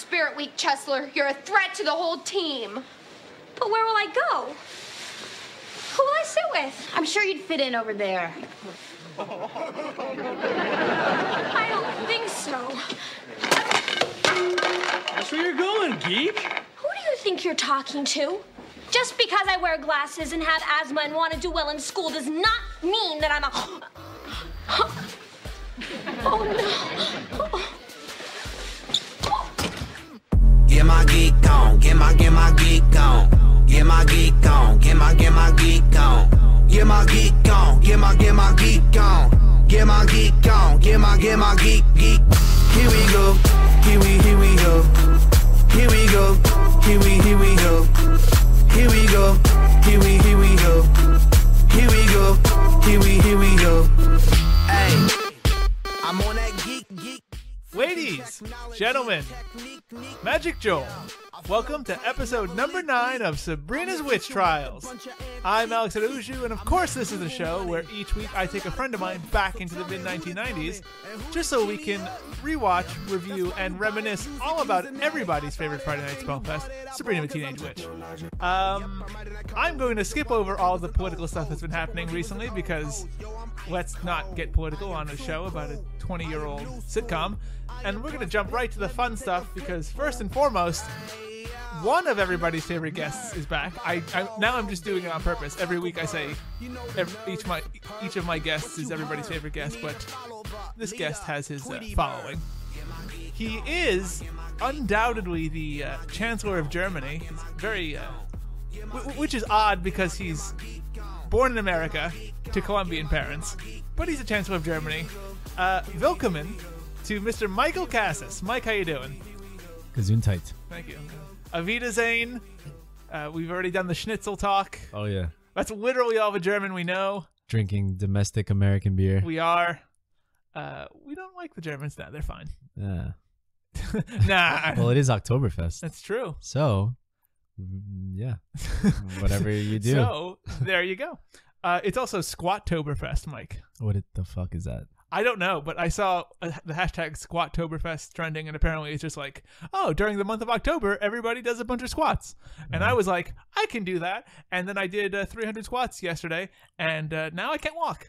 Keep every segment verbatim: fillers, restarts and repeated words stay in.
Spirit Week, Chancellor. You're a threat to the whole team. But where will I go? Who will I sit with? I'm sure you'd fit in over there. I don't think so. That's where you're going, geek. Who do you think you're talking to? Just because I wear glasses and have asthma and want to do well in school does not mean that I'm a... Oh, no. Get my geek on, get my, get my geek on. Get my geek on, get my, get my geek on. Get my geek on, get my, get my geek on. Get my geek on, get my, get my geek, geek. Here we go, here we, here we go. Here we go, here we, here we go. Here we go, here we, here we go. Here we go, here we, here we go. Hey, I'm on that geek, geek. Ladies, gentlemen, Magic Joel, welcome to episode number nine of Sabrina's Witch Trials. I'm Alex Aruju, and of course this is the show where each week I take a friend of mine back into the mid nineteen nineties just so we can rewatch, review, and reminisce all about everybody's favorite Friday Night Spellfest, Sabrina the Teenage Witch. Um, I'm going to skip over all the political stuff that's been happening recently because let's not get political on a show about a twenty-year-old sitcom. And we're going to jump right to the fun stuff because first and foremost, one of everybody's favorite guests is back. I, I now I'm just doing it on purpose. Every week I say every, each my each of my guests is everybody's favorite guest, but this guest has his uh, following. He is undoubtedly the uh, Chancellor of Germany. He's very, uh, w- which is odd because he's born in America to Colombian parents, but he's the Chancellor of Germany. Uh, Willkommen to Mister Michael Casas. Mike, how you doing? Gesundheit. Thank you. Avita Zane. Uh, we've already done the schnitzel talk. Oh, yeah. That's literally all the German we know. Drinking domestic American beer. We are. Uh, we don't like the Germans now. They're fine. Yeah. Nah. Well, it is Oktoberfest. That's true. So, yeah. Whatever you do. So, there you go. Uh, it's also Squattoberfest, Mike. What the fuck is that? I don't know, but I saw uh, the hashtag Squattoberfest trending, and apparently it's just like, oh, during the month of October, everybody does a bunch of squats. And mm-hmm. I was like, I can do that. And then I did uh, three hundred squats yesterday, and uh, now I can't walk.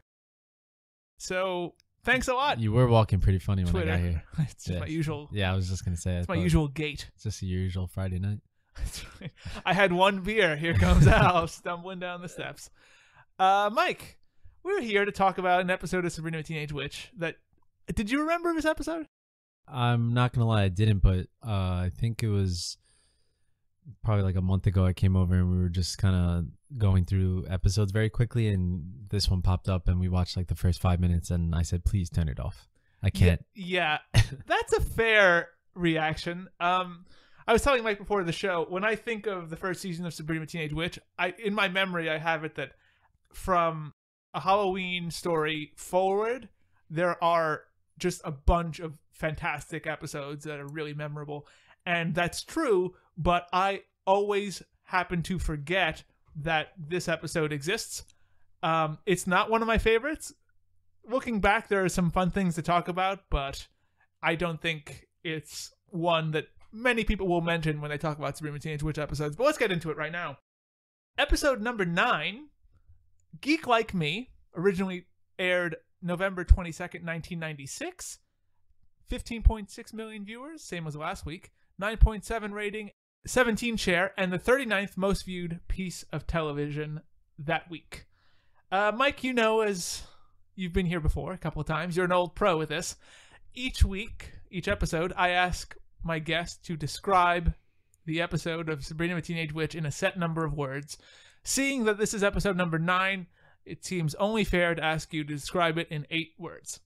So thanks a lot. You were walking pretty funny when Twitter. I got here. It's just yeah. my usual. Yeah, I was just going to say It's my usual gait. It's just your usual Friday night. That's right. I had one beer. Here comes Al stumbling down the steps. Uh, Mike, we're here to talk about an episode of Sabrina the Teenage Witch that... Did you remember this episode? I'm not going to lie, I didn't, but uh, I think it was probably like a month ago I came over and we were just kind of going through episodes very quickly, and this one popped up and we watched like the first five minutes and I said, please turn it off. I can't. Yeah, yeah. That's a fair reaction. Um, I was telling Mike before the show, when I think of the first season of Sabrina the Teenage Witch, I in my memory I have it that from a Halloween story forward, there are just a bunch of fantastic episodes that are really memorable. And that's true, but I always happen to forget that this episode exists. Um, it's not one of my favorites. Looking back, there are some fun things to talk about, but I don't think it's one that many people will mention when they talk about Sabrina the Teenage Witch episodes. But let's get into it right now. Episode number nine, Geek Like Me, originally aired November twenty-second, nineteen ninety-six. fifteen point six million viewers, same as last week. nine point seven rating, seventeen share, and the thirty-ninth most viewed piece of television that week. Uh, Mike, you know, as you've been here before a couple of times, you're an old pro with this. Each week, each episode, I ask my guest to describe the episode of Sabrina the Teenage Witch in a set number of words. Seeing that this is episode number nine, it seems only fair to ask you to describe it in eight words.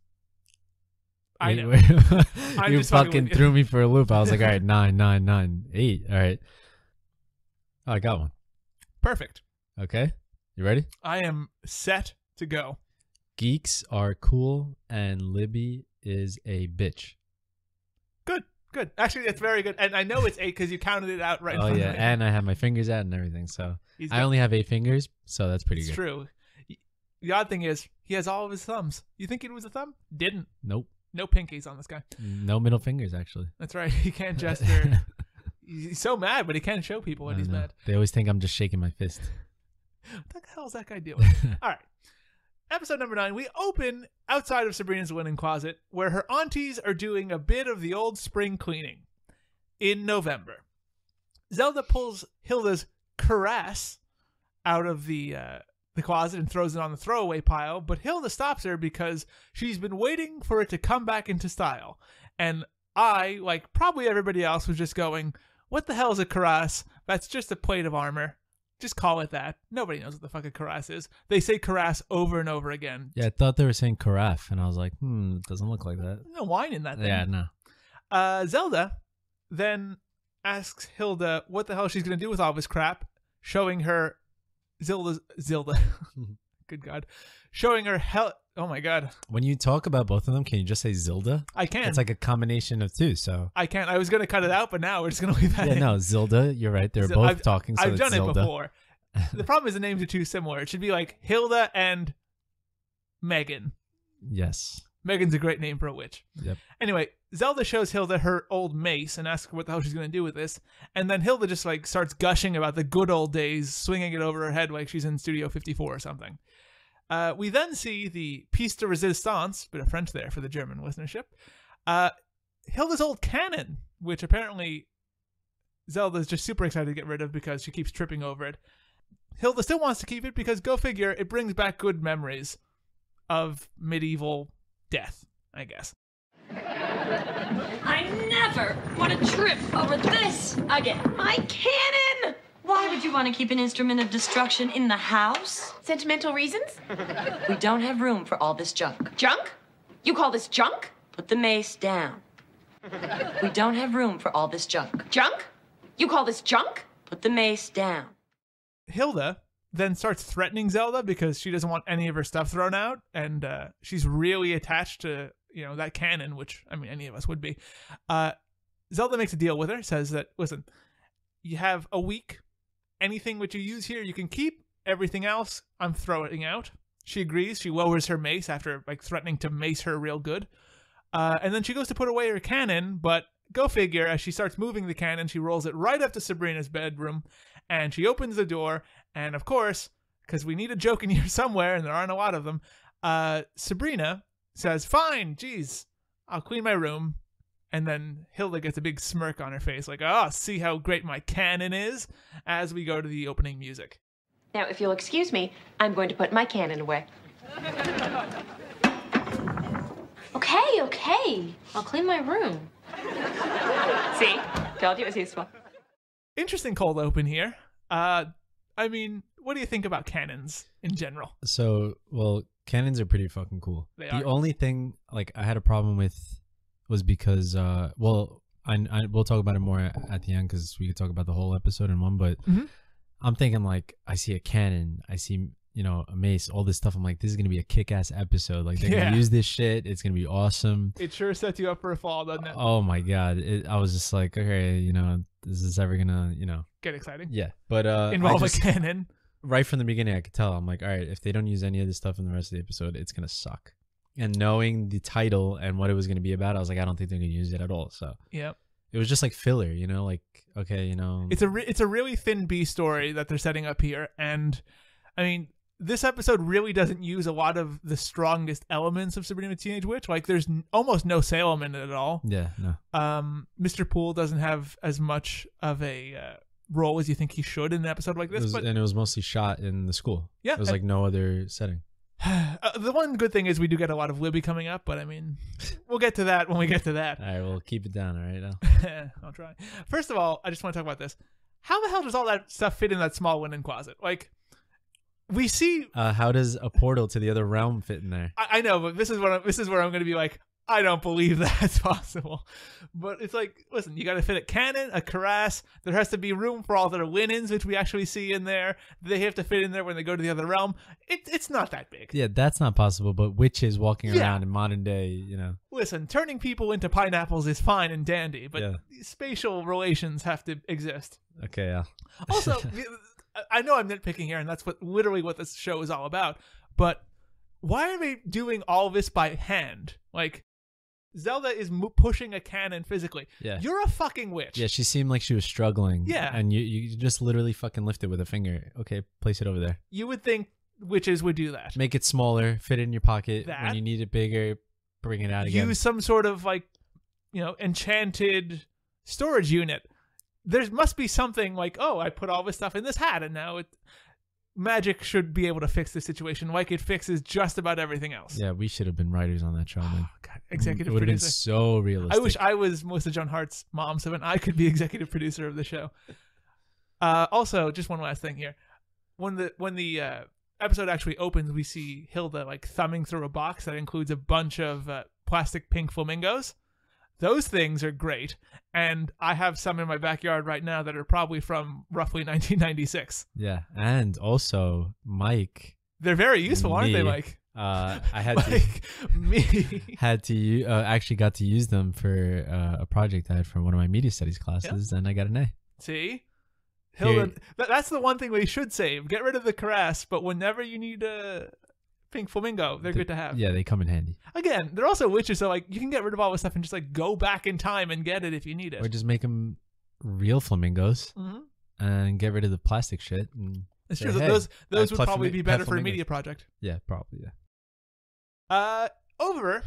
I know. You just fucking threw me for a loop. I was like, all right, nine, nine, nine, eight. All right. Oh, I got one. Perfect. Okay. You ready? I am set to go. Geeks are cool and Libby is a bitch. Good. Good. Actually, that's very good. And I know it's eight because you counted it out right Oh, in front yeah. of me. And I have my fingers out and everything. So He's I got- only have eight fingers. So that's pretty It's good. true. The odd thing is, he has all of his thumbs. You think it was a thumb? Didn't. Nope. No pinkies on this guy. No middle fingers, actually. That's right. He can't gesture. He's so mad, but he can't show people when I he's know. mad. They always think I'm just shaking my fist. What the hell is that guy doing? All right. Episode number nine, we open outside of Sabrina's linen closet where her aunties are doing a bit of the old spring cleaning in November. Zelda pulls Hilda's cuirass out of the uh, the closet and throws it on the throwaway pile, but Hilda stops her because she's been waiting for it to come back into style. And I, like probably everybody else, was just going, what the hell is a cuirass? That's just a plate of armor. Just call it that. Nobody knows what the fuck a cuirass is. They say cuirass over and over again. Yeah, I thought they were saying carafe, and I was like, hmm, it doesn't look like that. No wine in that thing. Yeah, no. Uh, Zelda then asks Hilda what the hell she's going to do with all this crap, showing her Zelda's... Zelda. Good God. Showing her hell... Oh, my God. When you talk about both of them, can you just say Zilda? I can. It's like a combination of two, so... I can't. I was going to cut it out, but now we're just going to leave that Yeah, in. no, Zilda, you're right. They're Zil- both I've, talking, so I've it's done Zilda. it before. The problem is the names are too similar. It should be like Hilda and Megan. Yes. Megan's a great name for a witch. Yep. Anyway, Zelda shows Hilda her old mace and asks her what the hell she's going to do with this. And then Hilda just like starts gushing about the good old days, swinging it over her head like she's in Studio fifty-four or something. Uh, we then see the piece de resistance, bit of French there for the German listenership, uh, Hilda's old cannon, which apparently Zelda's just super excited to get rid of because she keeps tripping over it. Hilda still wants to keep it because, go figure, it brings back good memories of medieval death, I guess. I never want to trip over this again. My cannon! Why would you want to keep an instrument of destruction in the house? Sentimental reasons? We don't have room for all this junk. Junk? You call this junk? Put the mace down. We don't have room for all this junk. Junk? You call this junk? Put the mace down. Hilda then starts threatening Zelda because she doesn't want any of her stuff thrown out, and uh, she's really attached to, you know, that cannon, which, I mean, any of us would be. Uh, Zelda makes a deal with her, says that, listen, you have a week. Anything which you use here, you can keep. Everything else, I'm throwing out. She agrees. She lowers her mace after like threatening to mace her real good. Uh, and then she goes to put away her cannon, but go figure, as she starts moving the cannon, she rolls it right up to Sabrina's bedroom, and she opens the door, and of course, because we need a joke in here somewhere, and there aren't a lot of them, uh, Sabrina says, fine, geez, I'll clean my room. And then Hilda gets a big smirk on her face, like, oh, see how great my cannon is, as we go to the opening music. Now, if you'll excuse me, I'm going to put my cannon away. Okay, okay. I'll clean my room. See? Told you it was useful. Interesting cold open here. Uh, I mean, what do you think about cannons in general? So, well, cannons are pretty fucking cool. They the are. only thing, like, I had a problem with was because, uh, well, I, I we'll talk about it more at, at the end because we could talk about the whole episode in one. But Mhm. I'm thinking like I see a cannon, I see you know a mace, all this stuff. I'm like, this is gonna be a kick-ass episode. Like they're Yeah. gonna use this shit. It's gonna be awesome. It sure sets you up for a fall, doesn't it? Oh my god! It, I was just like, okay, you know, is this ever gonna, you know, Get exciting. yeah. But uh, I Involve just- a cannon. right from the beginning, I could tell. I'm like, all right, if they don't use any of this stuff in the rest of the episode, it's gonna suck. And knowing the title and what it was gonna be about, I was like, I don't think they're gonna use it at all. So Yep. it was just like filler, you know, like okay, you know, It's a re- it's a really thin B story that they're setting up here, and I mean, this episode really doesn't use a lot of the strongest elements of Sabrina the Teenage Witch. Like, there's n- almost no Salem in it at all. yeah, no, Um, Mister Poole doesn't have as much of a uh, role as you think he should in an episode like it this. was, But and it was mostly shot in the school. Yeah, it was and- like no other setting. uh, the one good thing is we do get a lot of Libby coming up. But I mean, we'll get to that when we get to that. All right, well, keep it down. All right, now. I'll try. First of all, I just want to talk about this. How the hell does all that stuff fit in that small linen closet? Like, we see. Uh, how does a portal to the other realm fit in there? I, I know, but this is what I'm, this is where I'm going to be like, I don't believe that's possible. But it's like, listen, you got to fit a cannon, a cuirass. There has to be room for all their linens, which we actually see in there. They have to fit in there when they go to the other realm. It, it's not that big. Yeah, that's not possible. But witches walking Yeah. around in modern day, you know. Listen, turning people into pineapples is fine and dandy, but Yeah. spatial relations have to exist. Okay, yeah. Also, the- I know I'm nitpicking here, and that's what literally what this show is all about. But why are they doing all this by hand? Like, Zelda is mo- pushing a cannon physically. Yeah. You're a fucking witch. Yeah, she seemed like she was struggling. Yeah. And you, you just literally fucking lift it with a finger. Okay, place it over there. You would think witches would do that. Make it smaller, fit it in your pocket. That. When you need it bigger, bring it out again. Use some sort of like, you know, enchanted storage unit. There must be something like, oh, I put all this stuff in this hat and now it... Magic should be able to fix the situation like it fixes just about everything else. Yeah, we should have been writers on that show, man. Oh, God, executive it would have been producer. so realistic. I wish I was Melissa Joan Hart's mom so then I could be executive producer of the show. Uh, also, just one last thing here. When the when the uh, episode actually opens, we see Hilda like thumbing through a box that includes a bunch of uh, plastic pink flamingos. Those things are great, and I have some in my backyard right now that are probably from roughly nineteen ninety-six. Yeah, and also Mike. They're very useful, aren't me, they, Mike? Uh, I had like to me had to u- uh, actually got to use them for uh, a project I had for one of my media studies classes, and I got an A. See, Hilda, th- that's the one thing we should save. Get rid of the caress, but whenever you need a pink flamingo, they're The- good to have. Yeah, they come in handy. Again, they're also witches, so like you can get rid of all this stuff and just like go back in time and get it if you need it. Or just make them real flamingos Mm-hmm. and get rid of the plastic shit. And It's say, true. "Hey, those those I would plucked probably flami- be better plucked for a flamingos." media project. Yeah, probably. Yeah. Uh, over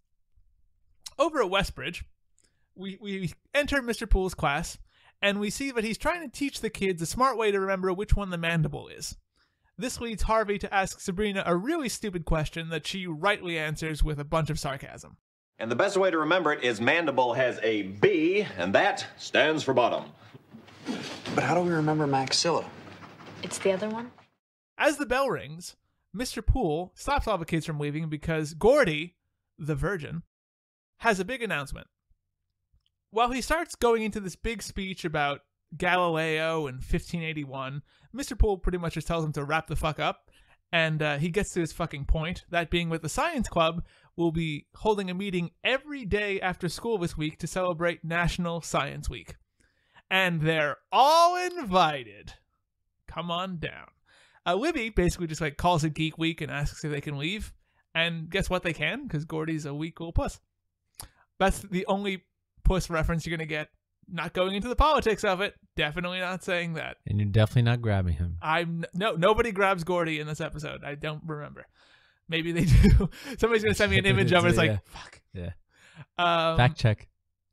over at Westbridge, we we enter Mister Poole's class, and we see that he's trying to teach the kids a smart way to remember which one the mandible is. This leads Harvey to ask Sabrina a really stupid question that she rightly answers with a bunch of sarcasm. And the best way to remember it is mandible has a B, and that stands for bottom. But how do we remember maxilla? It's the other one? As the bell rings, Mister Poole stops all the kids from leaving because Gordy, the virgin, has a big announcement. While he starts going into this big speech about Galileo and fifteen eighty-one, Mister Poole pretty much just tells him to wrap the fuck up, and uh, he gets to his fucking point, that being with the Science Club will be holding a meeting every day after school this week to celebrate National Science Week. And they're all invited. Come on down. Uh, Libby basically just like calls it Geek Week and asks if they can leave, and guess what, they can, because Gordy's a weak little puss. That's the only puss reference you're going to get. Not going into the politics of it. Definitely not saying that. And you're definitely not grabbing him. I'm no nobody grabs Gordy in this episode. I don't remember. Maybe they do. Somebody's gonna send me an image of it. It's like Yeah. fuck. Yeah. Um, Fact check.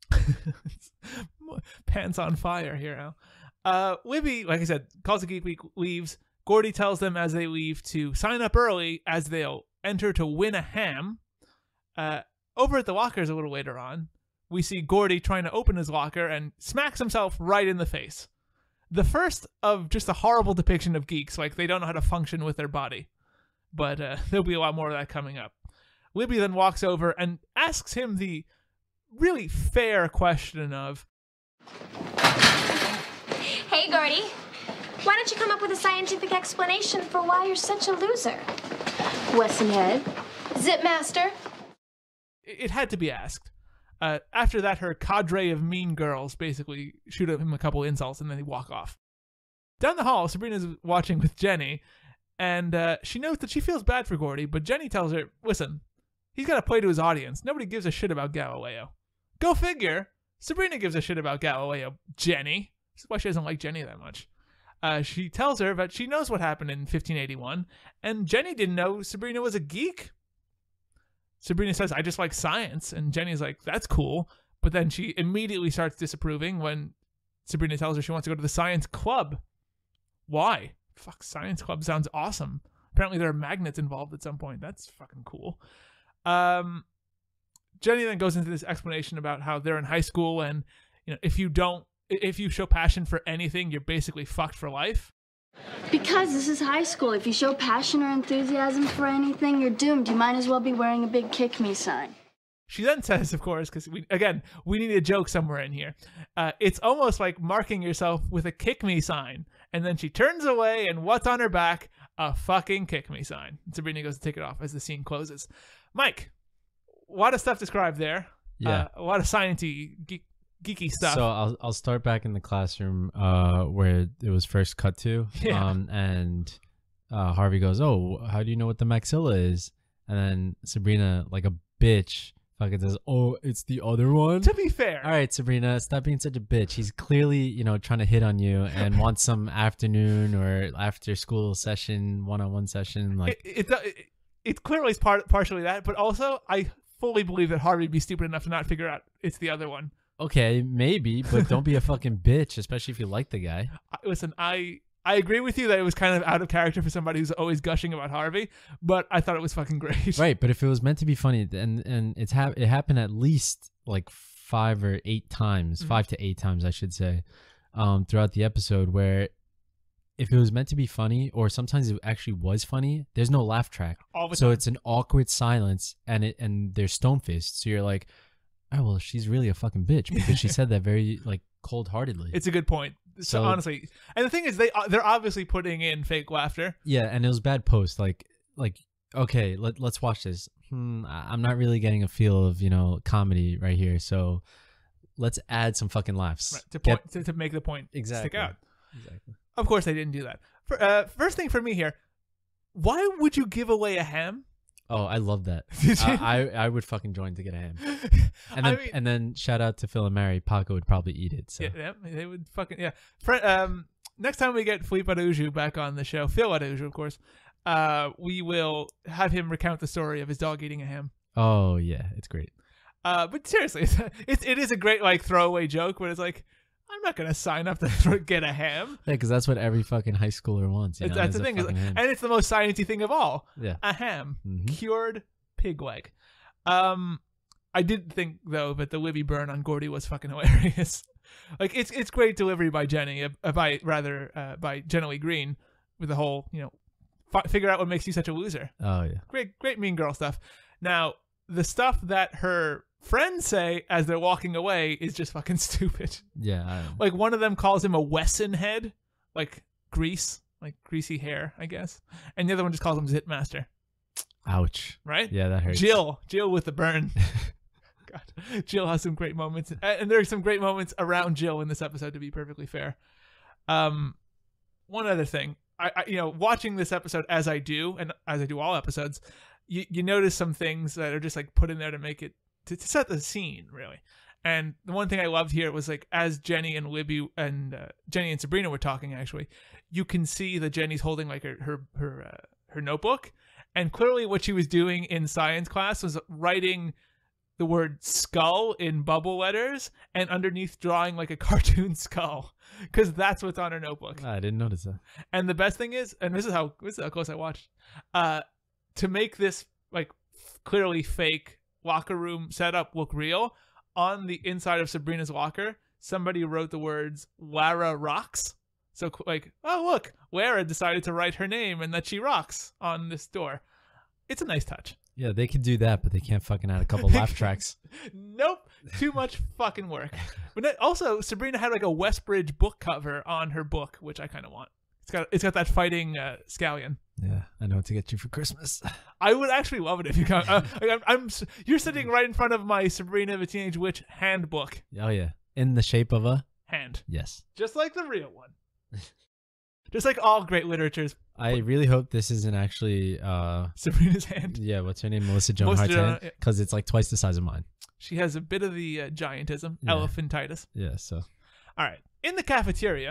Pants on fire here now. Uh, Libby, like I said, calls the Geek Week, leaves. Gordy tells them as they leave to sign up early as they'll enter to win a ham. Uh, over at the lockers a little later on, we see Gordy trying to open his locker and smacks himself right in the face. The first of just a horrible depiction of geeks, like they don't know how to function with their body. But uh, there'll be a lot more of that coming up. Libby then walks over and asks him the really fair question of, Hey, Gordy. Why don't you come up with a scientific explanation for why you're such a loser? Wesson Head. Zip Master. it had to be asked. Uh, after that, her cadre of mean girls basically shoot at him a couple insults and then they walk off. Down the hall, Sabrina's watching with Jenny, and uh, she knows that she feels bad for Gordy, but Jenny tells her, listen, he's got to play to his audience. Nobody gives a shit about Galileo. Go figure. Sabrina gives a shit about Galileo, Jenny. This is why she doesn't like Jenny that much. Uh, she tells her that she knows what happened in fifteen eighty-one, and Jenny didn't know Sabrina was a geek. Sabrina says, I just like science, and Jenny's like, that's cool. But then she immediately starts disapproving when Sabrina tells her she wants to go to the science club. Why? Fuck, science club sounds awesome. Apparently there are magnets involved at some point. That's fucking cool. Um, Jenny then goes into this explanation about how they're in high school, and you know, if you don't, if you show passion for anything, you're basically fucked for life. Because this is high school. If you show passion or enthusiasm for anything, you're doomed. You might as well be wearing a big kick me sign. She then says, of course, because we again, we need a joke somewhere in here. Uh, it's almost like marking yourself with a kick me sign. And then she turns away, and what's on her back? A fucking kick me sign. And Sabrina goes to take it off as the scene closes. Mike, a lot of stuff described there. Yeah. Uh, a lot of sciencey, geek, geeky stuff. So I'll I'll start back in the classroom uh, where it was first cut to, Yeah. um, and uh, Harvey goes, "Oh, how do you know what the maxilla is?" And then Sabrina, like a bitch, Fucking says, "Oh, it's the other one." To be fair, all right, Sabrina, stop being such a bitch. He's clearly, you know, trying to hit on you and wants some afternoon or after school session, one-on-one session. Like it, it, it, it clearly is part partially that, but also I fully believe that Harvey would be stupid enough to not figure out it's the other one. Okay, maybe, but don't be a fucking bitch, especially if you like the guy. Listen, I I agree with you that it was kind of out of character for somebody who's always gushing about Harvey, but I thought it was fucking great. Right, but if it was meant to be funny, and and it's ha- it happened at least like five or eight times, mm-hmm. five to eight times, I should say, um, throughout the episode, where if it was meant to be funny, or sometimes it actually was funny, there's no laugh track. All the so time. It's an awkward silence, and it and they're stone faced. So you're like, oh well, she's really a fucking bitch because she said that very like cold heartedly. It's a good point. So, so honestly, and the thing is, they they're obviously putting in fake laughter. Yeah, and it was bad post. Like like okay, let let's watch this. Hmm, I'm not really getting a feel of you know comedy right here. So let's add some fucking laughs right, to point Get, to, to make the point exactly. stick out. Exactly. Of course, they didn't do that. For, uh, first thing for me here, why would you give away a ham? Oh, I love that. I, I I would fucking join to get a ham. And then I mean, and then shout out to Phil and Mary. Paco would probably eat it. So. Yeah, yeah, they would fucking yeah. Fre- um, next time we get Philippe Araujo back on the show, Phil Araujo, of course, uh, we will have him recount the story of his dog eating a ham. Oh yeah, it's great. Uh, but seriously, it's, it's it is a great like throwaway joke, but it's like, I'm not gonna sign up to get a ham. Yeah, because that's what every fucking high schooler wants. You know, that's the thing, and it's the most sciencey thing of all. Yeah, a ham, mm-hmm. cured pig leg. Um, I did think though that the Libby burn on Gordy was fucking hilarious. Like it's it's great delivery by Jenny, uh, by rather uh, by Jenny Lee Green, with the whole you know, f- figure out what makes you such a loser. Oh yeah, great great mean girl stuff. Now the stuff that her friends say as they're walking away is just fucking stupid. Yeah. I like one of them calls him a Wesson head, like grease, like greasy hair, I guess. And the other one just calls him Zitmaster. Ouch. Right? Yeah, that hurts. Jill. Jill with the burn. God. Jill has some great moments. And there are some great moments around Jill in this episode, to be perfectly fair. Um, one other thing. I, I you know, watching this episode as I do, and as I do all episodes, you, you notice some things that are just like put in there to make it To, to set the scene, really. And the one thing I loved here was like as Jenny and Libby and uh, Jenny and Sabrina were talking, actually, you can see that Jenny's holding like her her her, uh, her notebook, and clearly what she was doing in science class was writing the word skull in bubble letters and underneath drawing like a cartoon skull, because that's what's on her notebook. I didn't notice that. And the best thing is, and this is how this is how close I watched, uh, to make this like clearly fake locker room setup look real, on the inside of Sabrina's locker somebody wrote the words Lara rocks. So like, oh look, Lara decided to write her name and that she rocks on this door. It's a nice touch. Yeah, they could do that, but they can't fucking add a couple laugh tracks. Nope, too much fucking work. But also Sabrina had like a Westbridge book cover on her book, which I kind of want. It's got it's got that fighting uh, scallion. Yeah, I know what to get you for Christmas. I would actually love it if you come. Uh, I'm, I'm. You're sitting right in front of my Sabrina the Teenage Witch handbook. Oh yeah, in the shape of a hand. Yes, just like the real one. Just like all great literatures. I really hope this isn't actually uh, Sabrina's hand. Yeah, what's her name? Melissa Joan Melissa Hart's Joan, hand, because it's like twice the size of mine. She has a bit of the uh, giantism, yeah. elephantitis. Yeah. So, all right, in the cafeteria,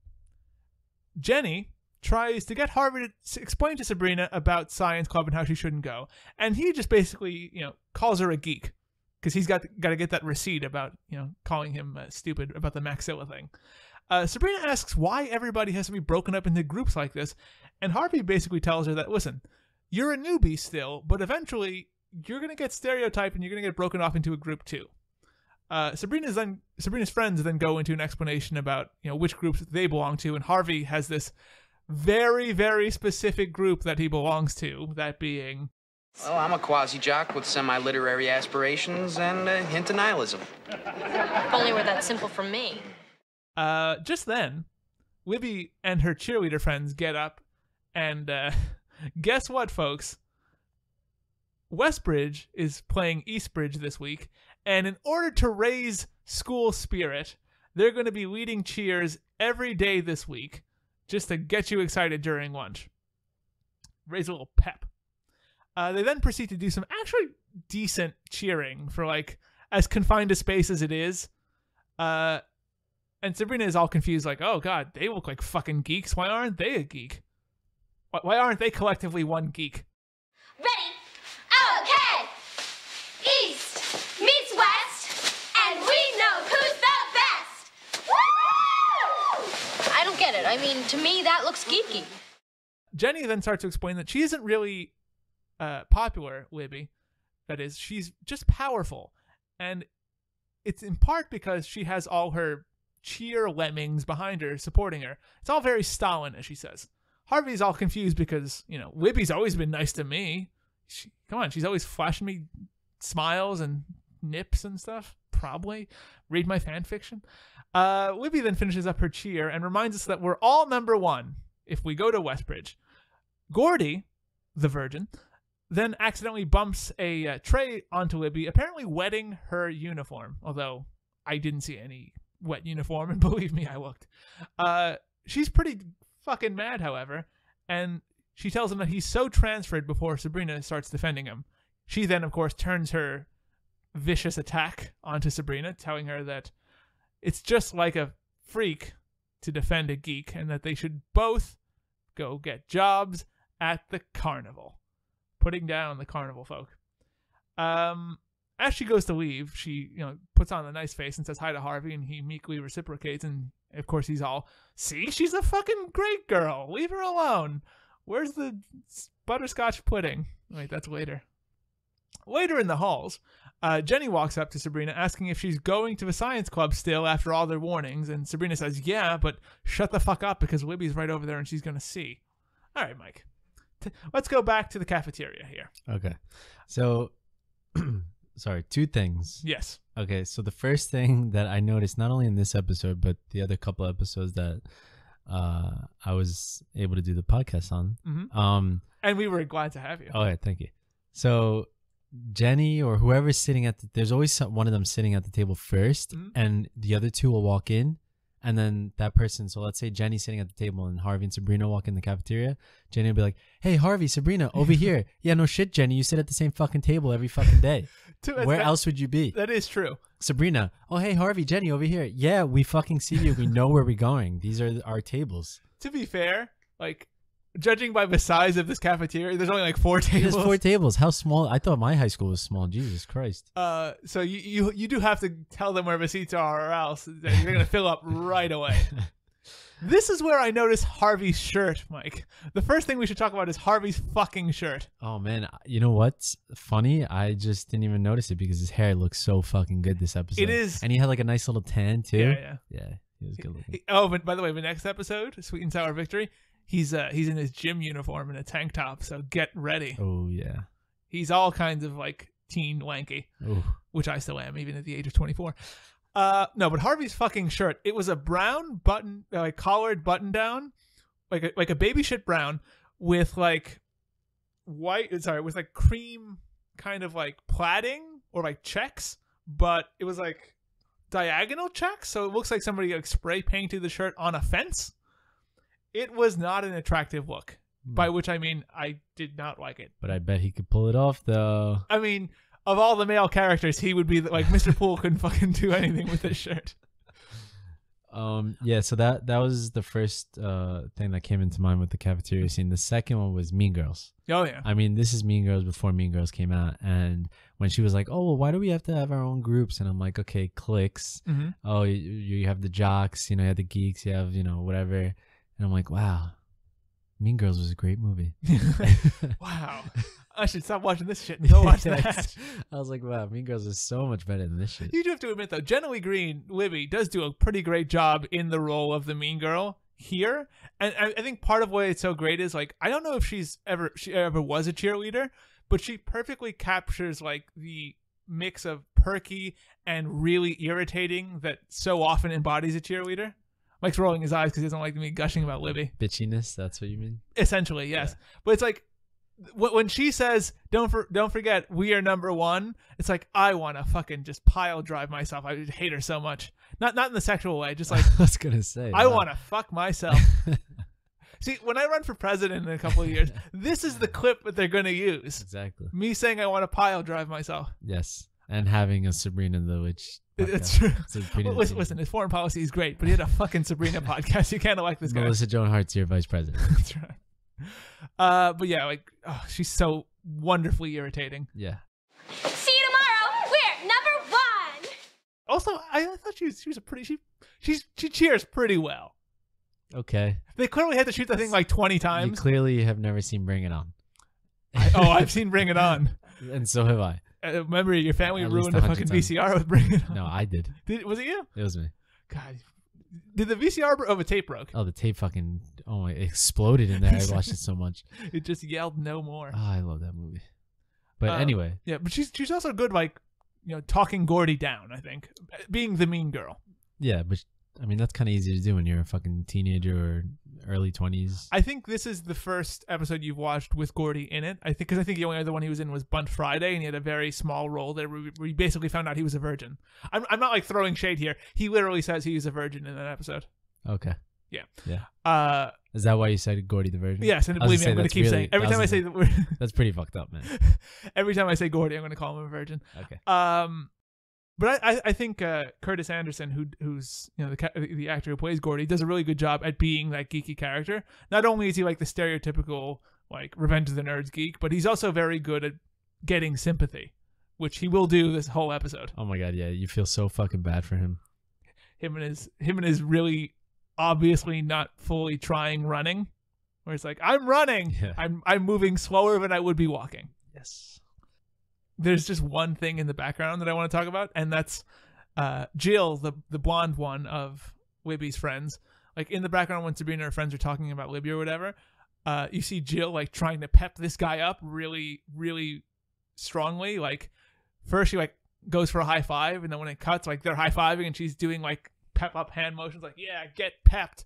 Jenny tries to get Harvey to explain to Sabrina about science club and how she shouldn't go, and he just basically, you know, calls her a geek because he's got got to get that receipt about, you know, calling him uh, stupid about the maxilla thing. Uh, Sabrina asks why everybody has to be broken up into groups like this, and Harvey basically tells her that, listen, you're a newbie still, but eventually you're gonna get stereotyped and you're gonna get broken off into a group too. Uh, Sabrina's then Sabrina's friends then go into an explanation about, you know, which groups they belong to, and Harvey has this very, very specific group that he belongs to, that being... Well, I'm a quasi-jock with semi-literary aspirations and a hint of nihilism. If only were that simple for me. Uh, just then, Libby and her cheerleader friends get up, and uh, guess what, folks? Westbridge is playing Eastbridge this week, and in order to raise school spirit, they're going to be leading cheers every day this week, just to get you excited during lunch. Raise a little pep. Uh, they then proceed to do some actually decent cheering for like as confined a space as it is. Uh, and Sabrina is all confused, like, oh god, they look like fucking geeks. Why aren't they a geek? Why, why aren't they collectively one geek? Ready? Okay! East meets West, and we know who's the best! Woo! I don't get it. I mean, to me, that looks geeky. Jenny then starts to explain that she isn't really uh, popular, Libby. That is, she's just powerful. And it's in part because she has all her cheer lemmings behind her, supporting her. It's all very Stalin, as she says. Harvey's all confused because, you know, Libby's always been nice to me. She, come on, she's always flashing me smiles and nips and stuff. Probably. Read my fan fiction. Uh, Libby then finishes up her cheer and reminds us that we're all number one if we go to Westbridge. Gordy, the virgin, then accidentally bumps a uh, tray onto Libby, apparently wetting her uniform, although I didn't see any wet uniform, and believe me, I looked. Uh, she's pretty fucking mad, however, and she tells him that he's so transferred before Sabrina starts defending him. She then, of course, turns her vicious attack onto Sabrina, telling her that it's just like a freak to defend a geek, and that they should both go get jobs at the carnival. Putting down the carnival folk. Um, as she goes to leave, she, you know, puts on a nice face and says hi to Harvey, and he meekly reciprocates, and of course he's all, see, she's a fucking great girl. Leave her alone. Where's the butterscotch pudding? Wait, that's later. Later in the halls, uh, Jenny walks up to Sabrina asking if she's going to the science club still after all their warnings, and Sabrina says, yeah, but shut the fuck up because Libby's right over there and she's going to see. All right, Mike. T- let's go back to the cafeteria here. Okay. So, sorry, two things. Yes. Okay, so the first thing that I noticed, not only in this episode, but the other couple episodes that uh, I was able to do the podcast on. Mm-hmm. Um, and we were glad to have you. Oh, yeah, thank you. So, Jenny or whoever's sitting at the, there's always some, one of them sitting at the table first, mm-hmm. and the other two will walk in. And then that person, so let's say Jenny's sitting at the table and Harvey and Sabrina walk in the cafeteria. Jenny will be like, hey, Harvey, Sabrina, over here. Yeah, no shit, Jenny. You sit at the same fucking table every fucking day. Where that, else would you be? That is true. Sabrina, oh, hey, Harvey, Jenny, over here. Yeah, we fucking see you. We know where we're going. These are our tables. To be fair, like, judging by the size of this cafeteria, there's only like four tables. There's four tables. How small? I thought my high school was small. Jesus Christ. Uh, so you you, you do have to tell them where the seats are, or else they're going to fill up right away. This is where I noticed Harvey's shirt, Mike. The first thing we should talk about is Harvey's fucking shirt. Oh, man. You know what's funny? I just didn't even notice it because his hair looks so fucking good this episode. It is. And he had like a nice little tan, too. Yeah, yeah. Yeah, he was good looking. Oh, but by the way, the next episode, Sweet and Sour Victory, He's uh he's in his gym uniform and a tank top, so get ready. Oh yeah. He's all kinds of like teen wanky, Ooh. Which I still am, even at the age of twenty-four. Uh, no, but Harvey's fucking shirt. It was a brown button, uh, like collared button down, like a, like a baby shit brown with like white. Sorry, with like cream kind of like plaiding or like checks, but it was like diagonal checks, so it looks like somebody like spray painted the shirt on a fence. It was not an attractive look, by which I mean I did not like it. But I bet he could pull it off, though. I mean, of all the male characters, he would be the, like Mister Poole couldn't fucking do anything with this shirt. Um. Yeah. So that that was the first uh thing that came into mind with the cafeteria scene. The second one was Mean Girls. Oh yeah. I mean, this is Mean Girls before Mean Girls came out, and when she was like, "Oh, well, why do we have to have our own groups?" and I'm like, "Okay, cliques. Mm-hmm. Oh, you, you have the jocks. You know, you have the geeks. You have you know whatever." And I'm like, wow, Mean Girls was a great movie. Wow. I should stop watching this shit and go watch that. I was like, wow, Mean Girls is so much better than this shit. You do have to admit, though, Jenna Lee Green, Libby, does do a pretty great job in the role of the mean girl here. And I, I think part of why it's so great is, like, I don't know if she's ever she ever was a cheerleader, but she perfectly captures, like, the mix of perky and really irritating that so often embodies a cheerleader. Mike's rolling his eyes because he doesn't like me gushing about Libby. Bitchiness, that's what you mean? Essentially, yes. Yeah. But it's like, when she says, don't for, don't forget, we are number one, it's like, I want to fucking just pile drive myself. I hate her so much. Not not in the sexual way, just like, I was going to say. I wow. want to fuck myself. See, when I run for president in a couple of years, this is the clip that they're going to use. Exactly. Me saying I want to pile drive myself. Yes. And having a Sabrina the Witch. It's true. Sabrina Well, listen, listen, his foreign policy is great, but he had a fucking Sabrina podcast. You can't elect this guy. Melissa Joan Hart's your vice president. That's right. Uh, but yeah, like, oh, she's so wonderfully irritating. Yeah. See you tomorrow. We're number one. Also, I, I thought she was she was a pretty she she's she cheers pretty well. Okay. They clearly had to shoot that thing like twenty You times. clearly have never seen Bring It On. I, oh, I've seen Bring It On. And so have I. Uh, remember, your family At ruined least a a hundred fucking times. V C R with Bring It On. No, I did. Did, was it you? It was me. God. Did the V C R... Bro- oh, the tape broke. Oh, the tape fucking... Oh, my... It exploded in there. I watched it so much. It just yelled no more. Oh, I love that movie. But Uh, anyway. Yeah, but she's she's also good, like, you know, talking Gordy down, I think. Being the mean girl. Yeah, but I mean, that's kind of easy to do when you're a fucking teenager or early twenties. I think this is the first episode you've watched with Gordy in it. I think because I think the only other one he was in was Bunt Friday, and he had a very small role there where we basically found out he was a virgin. I'm I'm not like throwing shade here. He literally says he was a virgin in that episode. Okay. Yeah. Yeah. Uh, Is that why you said Gordy the Virgin? yes, and I was believe me, say I'm going to that's keep really- saying every that time I was- say the word. That's pretty fucked up, man. Every time I say Gordy, I'm going to call him a virgin. Okay. Um, but I I, I think uh, Curtis Anderson, who who's you know the ca- the actor who plays Gordy, does a really good job at being that geeky character. Not only is he like the stereotypical like Revenge of the Nerds geek, but he's also very good at getting sympathy, which he will do this whole episode. Oh my god, yeah, you feel so fucking bad for him. Him and his him and his really obviously not fully trying running, where it's like I'm running, Yeah. I'm I'm moving slower than I would be walking. Yes. There's just one thing in the background that I want to talk about, and that's uh, Jill, the the blonde one of Libby's friends. Like in the background when Sabrina and her friends are talking about Libby or whatever, uh, you see Jill like trying to pep this guy up really, really strongly. Like first she like goes for a high five, and then when it cuts, like they're high fiving, and she's doing like pep up hand motions, like yeah, get pepped.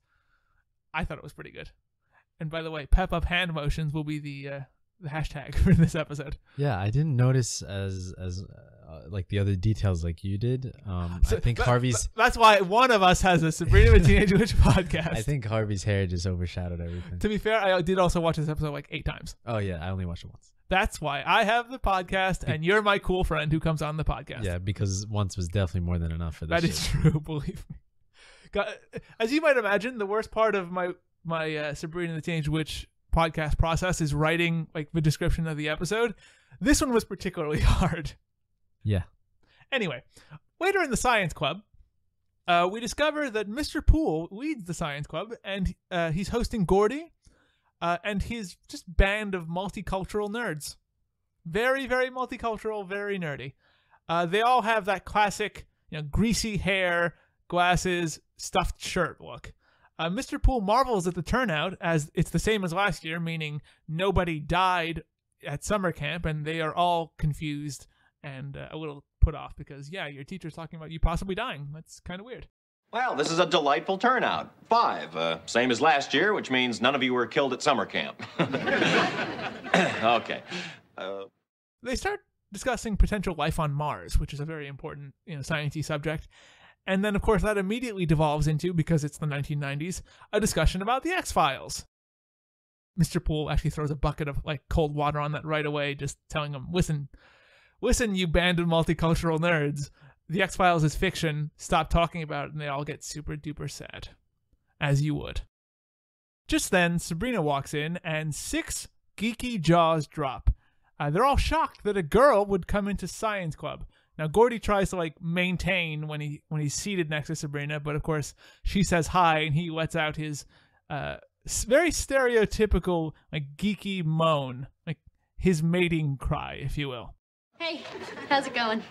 I thought it was pretty good. And by the way, pep up hand motions will be the uh, the hashtag for this episode. Yeah, I didn't notice as as uh, like the other details like you did. Um, So I think that- Harvey's. That's why one of us has a Sabrina the Teenage Witch podcast. I think Harvey's hair just overshadowed everything. To be fair, I did also watch this episode like eight times. Oh yeah, I only watched it once. That's why I have the podcast, and you're my cool friend who comes on the podcast. Yeah, because once was definitely more than enough for this. That is shit. true. Believe me. God, as you might imagine, the worst part of my my uh, Sabrina the Teenage Witch podcast process is writing like the description of the episode. This one was particularly hard. Yeah. Anyway, later in the science club, uh, we discover that Mister Poole leads the science club, and uh, he's hosting Gordy uh, and his just band of multicultural nerds. Very, very multicultural, very nerdy. Uh, they all have that classic, you know, greasy hair, glasses, stuffed shirt look. Uh, Mister Poole marvels at the turnout, as it's the same as last year, meaning nobody died at summer camp, and they are all confused and uh, a little put off because, yeah, your teacher's talking about you possibly dying. That's kind of weird. Well, this is a delightful turnout. Five, uh, same as last year, which means none of you were killed at summer camp. Okay. Uh, They start discussing potential life on Mars, which is a very important, you know, science-y subject. And then, of course, that immediately devolves into, because it's the nineteen nineties, a discussion about the X-Files. Mister Poole actually throws a bucket of, like, cold water on that right away, just telling them, listen, listen, you band of multicultural nerds. The X-Files is fiction. Stop talking about it, and they all get super-duper sad. As you would. Just then, Sabrina walks in, and six geeky jaws drop. Uh, they're all shocked that a girl would come into science club. Now, Gordy tries to, like, maintain when he when he's seated next to Sabrina, but, of course, she says hi, and he lets out his uh, s- very stereotypical, like, geeky moan. Like, his mating cry, if you will. Hey, how's it going?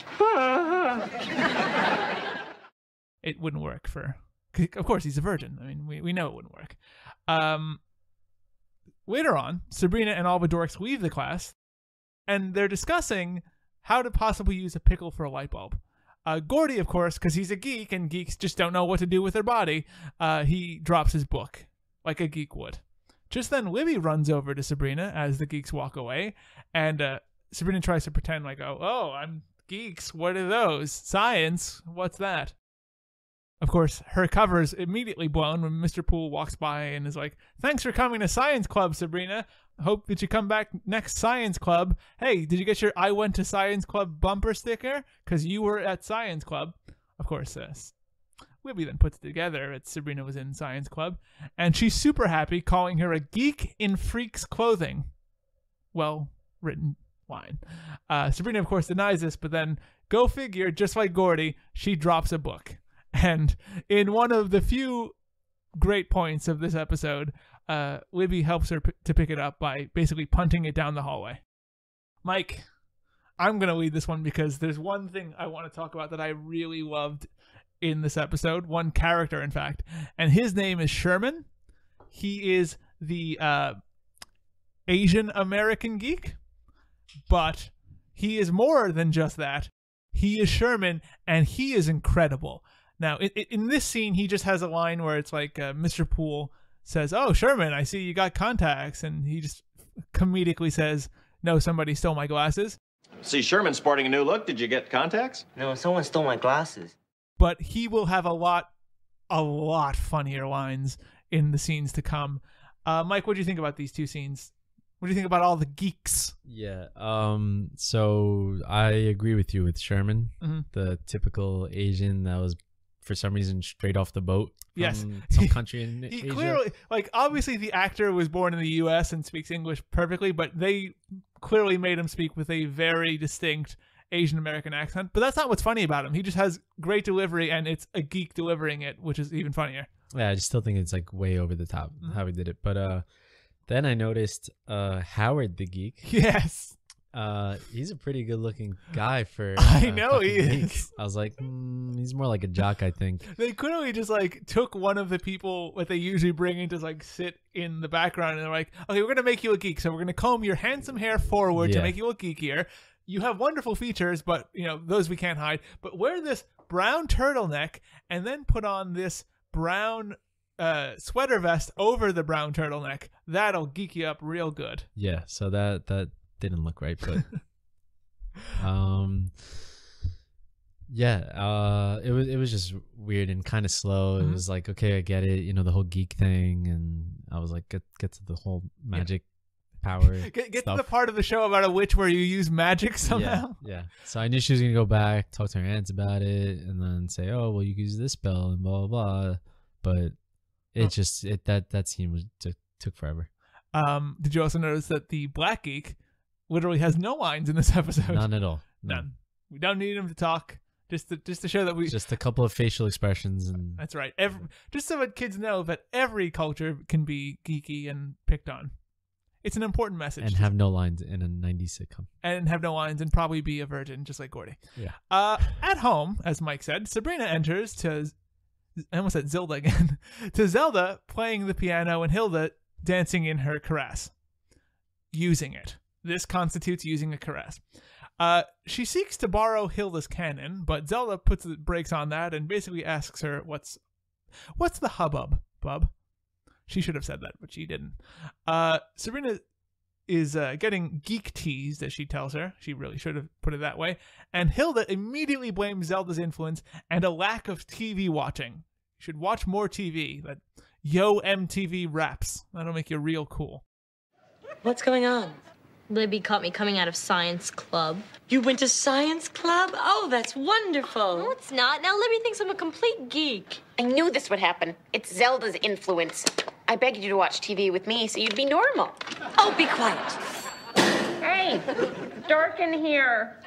It wouldn't work for... Of course, he's a virgin. I mean, we, we know it wouldn't work. Um, later on, Sabrina and all the dorks leave the class, and they're discussing how to possibly use a pickle for a light bulb. Uh, Gordy, of course, because he's a geek, and geeks just don't know what to do with their body, uh, he drops his book, like a geek would. Just then, Libby runs over to Sabrina as the geeks walk away, and uh, Sabrina tries to pretend like, oh, oh, I'm geeks. What are those? Science? What's that? Of course, her cover is immediately blown when Mister Poole walks by and is like, "Thanks for coming to Science Club, Sabrina. Hope that you come back next Science Club. Hey, did you get your I Went to Science Club bumper sticker? Because you were at Science Club." Of course, uh, Libby then puts it together that Sabrina was in Science Club, and she's super happy, calling her a geek in freak's clothing. Well written line. Uh, Sabrina, of course, denies this, but then, go figure, just like Gordy, she drops a book. And in one of the few great points of this episode, uh, Libby helps her p- to pick it up by basically punting it down the hallway. Mike, I'm going to lead this one because there's one thing I want to talk about that I really loved in this episode, one character, in fact, and his name is Sherman. He is the uh, Asian American geek, but he is more than just that. He is Sherman, and he is incredible. Now, in, in this scene, he just has a line where it's like uh, Mister Poole says, "Oh, Sherman, I see you got contacts," and he just comedically says, "No, somebody stole my glasses." See Sherman sporting a new look. Did you get contacts? No, someone stole my glasses. But he will have a lot, a lot funnier lines in the scenes to come. Uh, Mike, what do you think about these two scenes? What do you think about all the geeks? Yeah. Um. So I agree with you with Sherman, mm-hmm. the typical Asian that was, for some reason, straight off the boat. From yes. Some country in he Asia. Clearly, like, obviously the actor was born in the U S and speaks English perfectly, but they clearly made him speak with a very distinct Asian American accent. But that's not what's funny about him. He just has great delivery, and it's a geek delivering it, which is even funnier. Yeah, I just still think it's like way over the top mm-hmm. how he did it. But uh, then I noticed uh, Howard the geek. Yes. Uh, he's a pretty good looking guy for. Uh, I know he geek. is. I was like, mm, he's more like a jock, I think. They clearly just like took one of the people that they usually bring in to like sit in the background, and they're like, "Okay, we're gonna make you a geek, so we're gonna comb your handsome hair forward yeah. to make you look geekier. You have wonderful features, but you know those we can't hide. But wear this brown turtleneck, and then put on this brown uh, sweater vest over the brown turtleneck. That'll geek you up real good." Yeah. So that that. Didn't look right, but um yeah uh it was it was just weird and kind of slow. Mm-hmm. It was like, okay, I get it, you know, the whole geek thing, and I was like, get get to the whole magic yeah. power get, get stuff. to the part of the show about a witch where you use magic somehow. Yeah, yeah. So I knew she was gonna go back, talk to her aunts about it, and then say, oh well, you can use this spell and blah blah blah, but it oh. just it that that scene was took, took forever. Um did you also notice that the black geek literally has no lines in this episode? None at all. None. None. We don't need him to talk. Just to just to show that we just a couple of facial expressions, and that's right. Every, just so that kids know that every culture can be geeky and picked on. It's an important message. And have no lines in a nineties sitcom. And have no lines and probably be a virgin, just like Gordy. Yeah. Uh, at home, as Mike said, Sabrina enters to, I almost said Zilda again, to Zelda playing the piano and Hilda dancing in her caress, using it. This constitutes using a caress. Uh, she seeks to borrow Hilda's cannon, but Zelda puts the brakes on that and basically asks her, "What's, what's the hubbub, bub?" She should have said that, but she didn't. Uh, Sabrina is uh, getting geek teased, as she tells her. She really should have put it that way. And Hilda immediately blames Zelda's influence and a lack of T V watching. You should watch more T V. That Yo M T V raps. That'll make you real cool. What's going on? Libby caught me coming out of science club. You went to science club? Oh, that's wonderful. No, it's not. Now Libby thinks I'm a complete geek. I knew this would happen. It's Zelda's influence. I begged you to watch T V with me so you'd be normal. Oh, be quiet. Hey, dark in here.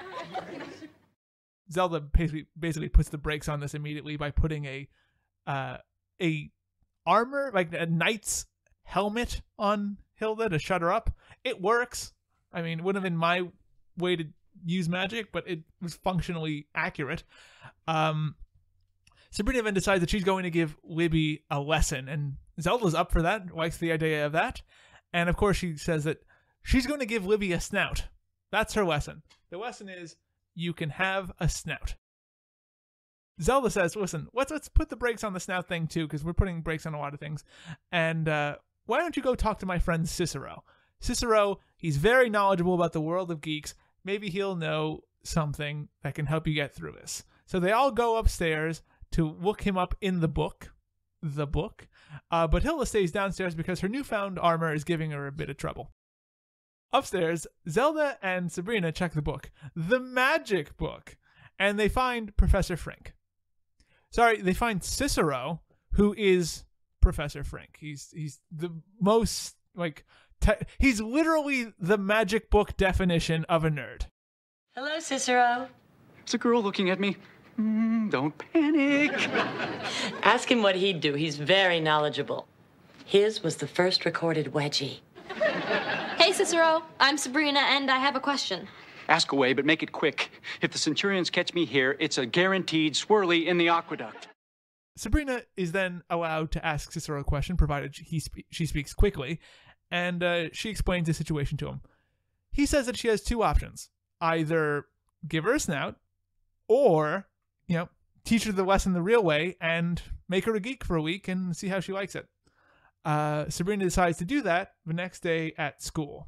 Zelda basically basically puts the brakes on this immediately by putting a uh, a armor, like a knight's helmet on Hilda to shut her up. It works. I mean, it wouldn't have been my way to use magic, but it was functionally accurate. Um, Sabrina then decides that she's going to give Libby a lesson, and Zelda's up for that, likes the idea of that. And of course, she says that she's going to give Libby a snout. That's her lesson. The lesson is you can have a snout. Zelda says, listen, let's, let's put the brakes on the snout thing too, because we're putting brakes on a lot of things. And uh, why don't you go talk to my friend Cicero? Cicero, he's very knowledgeable about the world of geeks. Maybe he'll know something that can help you get through this. So they all go upstairs to look him up in the book. The book. Uh, but Hilda stays downstairs because her newfound armor is giving her a bit of trouble. Upstairs, Zelda and Sabrina check the book. The magic book. And they find Professor Frink. Sorry, they find Cicero, who is Professor Frink. He's he's the most, like, te- he's literally the magic book definition of a nerd. Hello, Cicero. It's a girl looking at me. Mm, don't panic. Ask him what he'd do. He's very knowledgeable. His was the first recorded wedgie. Hey, Cicero. I'm Sabrina, and I have a question. Ask away, but make it quick. If the Centurions catch me here, it's a guaranteed swirly in the aqueduct. Sabrina is then allowed to ask Cicero a question, provided he spe- she speaks quickly, and uh, she explains the situation to him. He says that she has two options. Either give her a snout, or, you know, teach her the lesson the real way and make her a geek for a week and see how she likes it. Uh, Sabrina decides to do that the next day at school.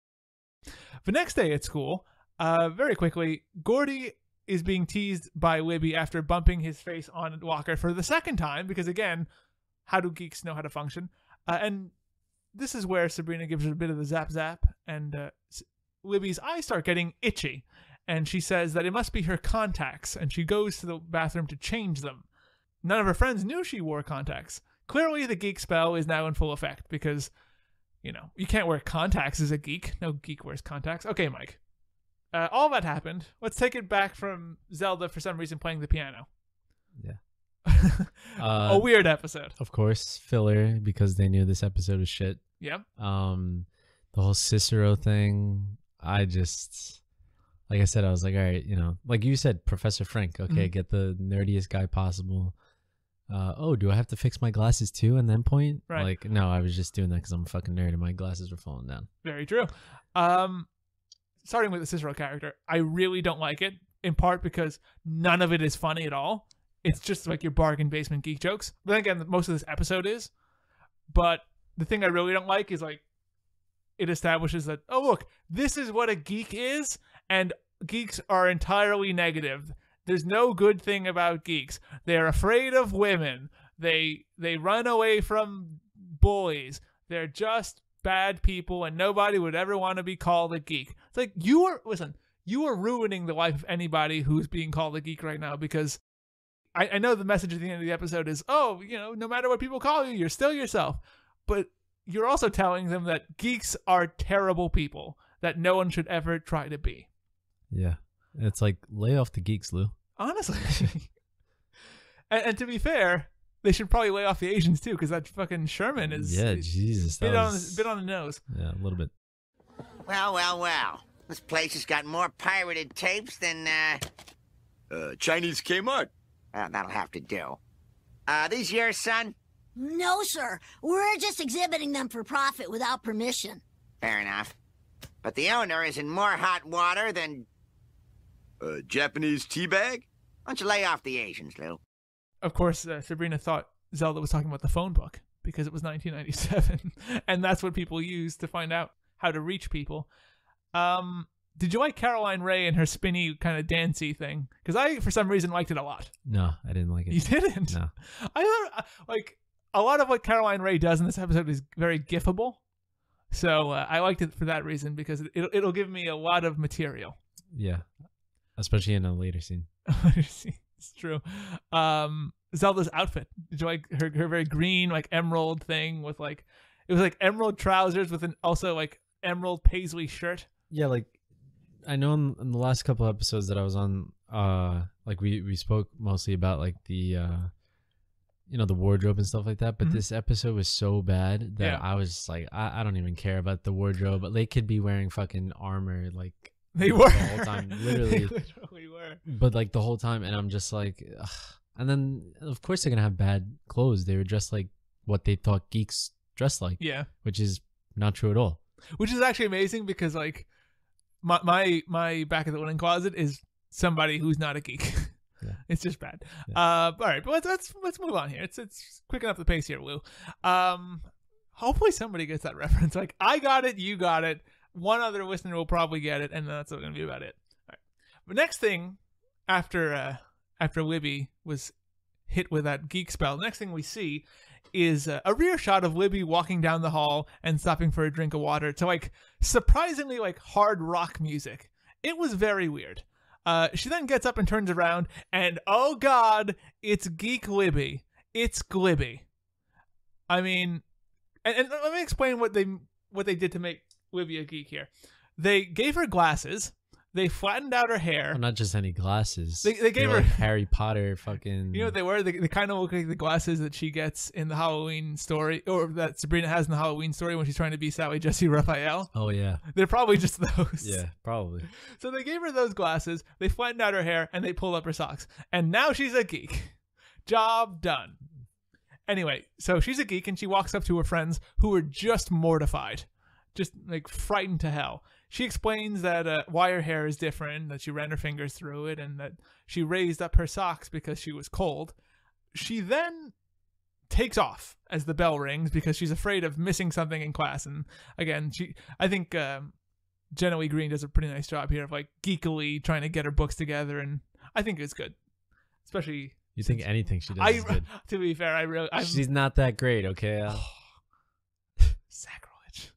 The next day at school, uh, very quickly, Gordy is being teased by Libby after bumping his face on Walker for the second time, because again, how do geeks know how to function? Uh, and this is where Sabrina gives her a bit of the zap zap, and uh, Libby's eyes start getting itchy, and she says that it must be her contacts, and she goes to the bathroom to change them. None of her friends knew she wore contacts. Clearly, the geek spell is now in full effect, because, you know, you can't wear contacts as a geek. No geek wears contacts. Okay, Mike. Uh, all that happened. Let's take it back from Zelda, for some reason, playing the piano. Yeah. uh, a weird episode. Of course, filler, because they knew this episode was shit. Yep. Um, the whole Cicero thing, I just, like I said, I was like, all right, you know, like you said, Professor Frink, okay, mm-hmm. Get the nerdiest guy possible. Uh, oh, do I have to fix my glasses too and then point? Right. Like, no, I was just doing that because I'm a fucking nerd and my glasses were falling down. Very true. Um, starting with the Cicero character, I really don't like it, in part because none of it is funny at all. It's just like your bargain basement geek jokes. But then again, most of this episode is. But the thing I really don't like is, like, it establishes that, oh, look, this is what a geek is, and geeks are entirely negative. There's no good thing about geeks. They're afraid of women. They they run away from bullies. They're just bad people, and nobody would ever want to be called a geek. It's like, you are, listen, you are ruining the life of anybody who's being called a geek right now, because I, I know the message at the end of the episode is, oh, you know, no matter what people call you, you're still yourself. But you're also telling them that geeks are terrible people that no one should ever try to be. Yeah. It's like, lay off the geeks, Lou. Honestly. and, and to be fair, they should probably lay off the Asians too, because that fucking Sherman is yeah, Jesus, bit, that on was... the, bit on the nose. Yeah, a little bit. Well, well, well. This place has got more pirated tapes than, uh... Uh, Chinese Kmart. Uh, that'll have to do. Uh, these yours, son? No, sir. We're just exhibiting them for profit without permission. Fair enough. But the owner is in more hot water than... Uh, Japanese teabag? Why don't you lay off the Asians, Lou? Of course, uh, Sabrina thought Zelda was talking about the phone book because it was nineteen ninety-seven, and that's what people used to find out how to reach people. Um, did you like Caroline Ray and her spinny kind of dancey thing? Because I, for some reason, liked it a lot. No, I didn't like it. You didn't? No. I thought, like, a lot of what Caroline Ray does in this episode is very gifable. So uh, I liked it for that reason, because it, it'll, it'll give me a lot of material. Yeah. Especially in a later scene. It's true. Um, Zelda's outfit. Did you like her, her very green, like, emerald thing with, like, it was like emerald trousers with an also, like, emerald paisley shirt? Yeah, like, I know in, in the last couple episodes that I was on, uh, like, we, we spoke mostly about, like, the, uh, you know, the wardrobe and stuff like that. But mm-hmm. this episode was so bad that yeah. I was like, I, I don't even care about the wardrobe. But they could be wearing fucking armor, like, They were. The whole time, literally. They literally were. But, like, the whole time, and I'm just like, ugh. And then, of course, they're going to have bad clothes. They were dressed like what they thought geeks dressed like. Yeah. Which is not true at all. Which is actually amazing, because, like, my my, my back of the linen closet is somebody who's not a geek. Yeah. It's just bad. Yeah. Uh, all right, but let's, let's let's move on here. It's it's quicken up the pace here, Lou. Um, hopefully somebody gets that reference. Like, I got it, you got it. One other listener will probably get it, and that's going to be about it. All right. The next thing after uh, after Libby was hit with that geek spell. The next thing we see is uh, a rear shot of Libby walking down the hall and stopping for a drink of water to like surprisingly like hard rock music. It was very weird. Uh, she then gets up and turns around, and oh god, it's Geek Libby. It's Glibby. I mean, and, and let me explain what they what they did to make Libby a geek here. They gave her glasses. They flattened out her hair. Well, not just any glasses. They, they gave They're her like Harry Potter fucking. You know what they were? They, they kind of look like the glasses that she gets in the Halloween story, or that Sabrina has in the Halloween story when she's trying to be Sally Jesse Raphael. Oh yeah. They're probably just those. Yeah, probably. So they gave her those glasses. They flattened out her hair and they pulled up her socks, and now she's a geek. Job done. Anyway, so she's a geek and she walks up to her friends who are just mortified, just like frightened to hell. She explains that uh, why her hair is different, that she ran her fingers through it, and that she raised up her socks because she was cold. She then takes off as the bell rings because she's afraid of missing something in class. And again, she, I think um, Jenna Lee Green does a pretty nice job here of like geekily trying to get her books together, and I think it's good, especially. You think anything she does I, is good? To be fair, I really. I'm, She's not that great, okay? Uh, Sacrilege.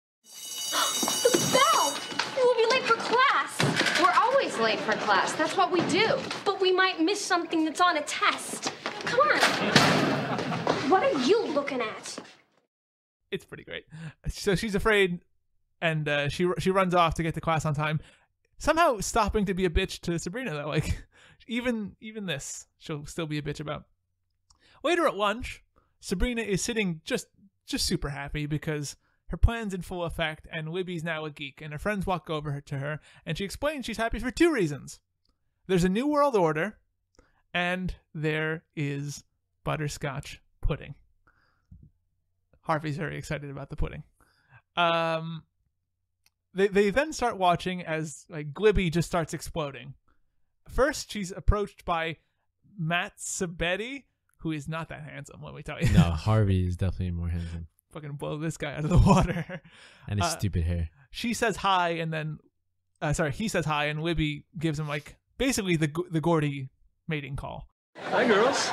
The bell! We'll be late for class. We're always late for class. That's what we do. But we might miss something that's on a test. Come on. What are you looking at? It's pretty great. So she's afraid, and uh, she she runs off to get to class on time. Somehow stopping to be a bitch to Sabrina though, like. Even even this, she'll still be a bitch about. Later at lunch, Sabrina is sitting just just super happy because her plan's in full effect, and Libby's now a geek, and her friends walk over to her, and she explains she's happy for two reasons. There's a new world order, and there is butterscotch pudding. Harvey's very excited about the pudding. Um, they they then start watching as like Glibby just starts exploding. First, she's approached by Matt Sabetti, who is not that handsome, let me tell you. No, Harvey is definitely more handsome. Fucking blow this guy out of the water. And his uh, stupid hair. She says hi, and then, uh, sorry, he says hi, and Libby gives him, like, basically the the Gordy mating call. Hi, girls.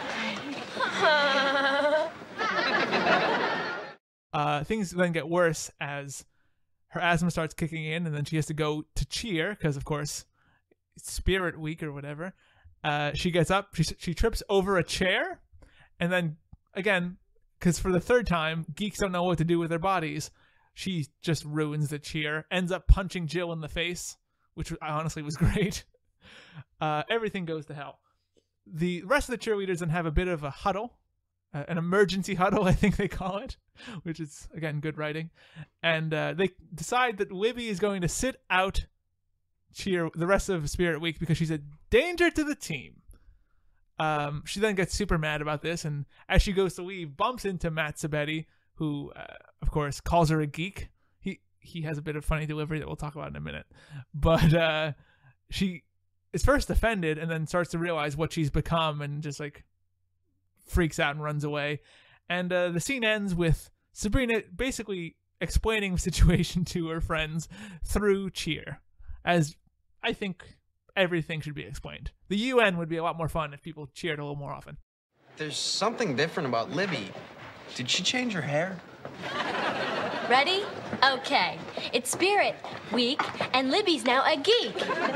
uh, things then get worse as her asthma starts kicking in, and then she has to go to cheer, because, of course, Spirit Week or whatever. Uh, she gets up, she she trips over a chair, and then again, because for the third time, geeks don't know what to do with their bodies. She just ruins the cheer, ends up punching Jill in the face, which honestly was great. Uh, everything goes to hell. The rest of the cheerleaders then have a bit of a huddle, uh, an emergency huddle, I think they call it, which is again good writing, and uh, they decide that Libby is going to sit out cheer the rest of Spirit Week because she's a danger to the team. Um, she then gets super mad about this, and as she goes to leave, bumps into Matt Sabetti, who, uh, of course, calls her a geek. He he has a bit of funny delivery that we'll talk about in a minute, but uh, she is first offended and then starts to realize what she's become, and just like freaks out and runs away. And uh, the scene ends with Sabrina basically explaining the situation to her friends through cheer, as I think everything should be explained. The U N would be a lot more fun if people cheered a little more often. There's something different about Libby. Did she change her hair? Ready? Okay. It's Spirit Week, and Libby's now a geek.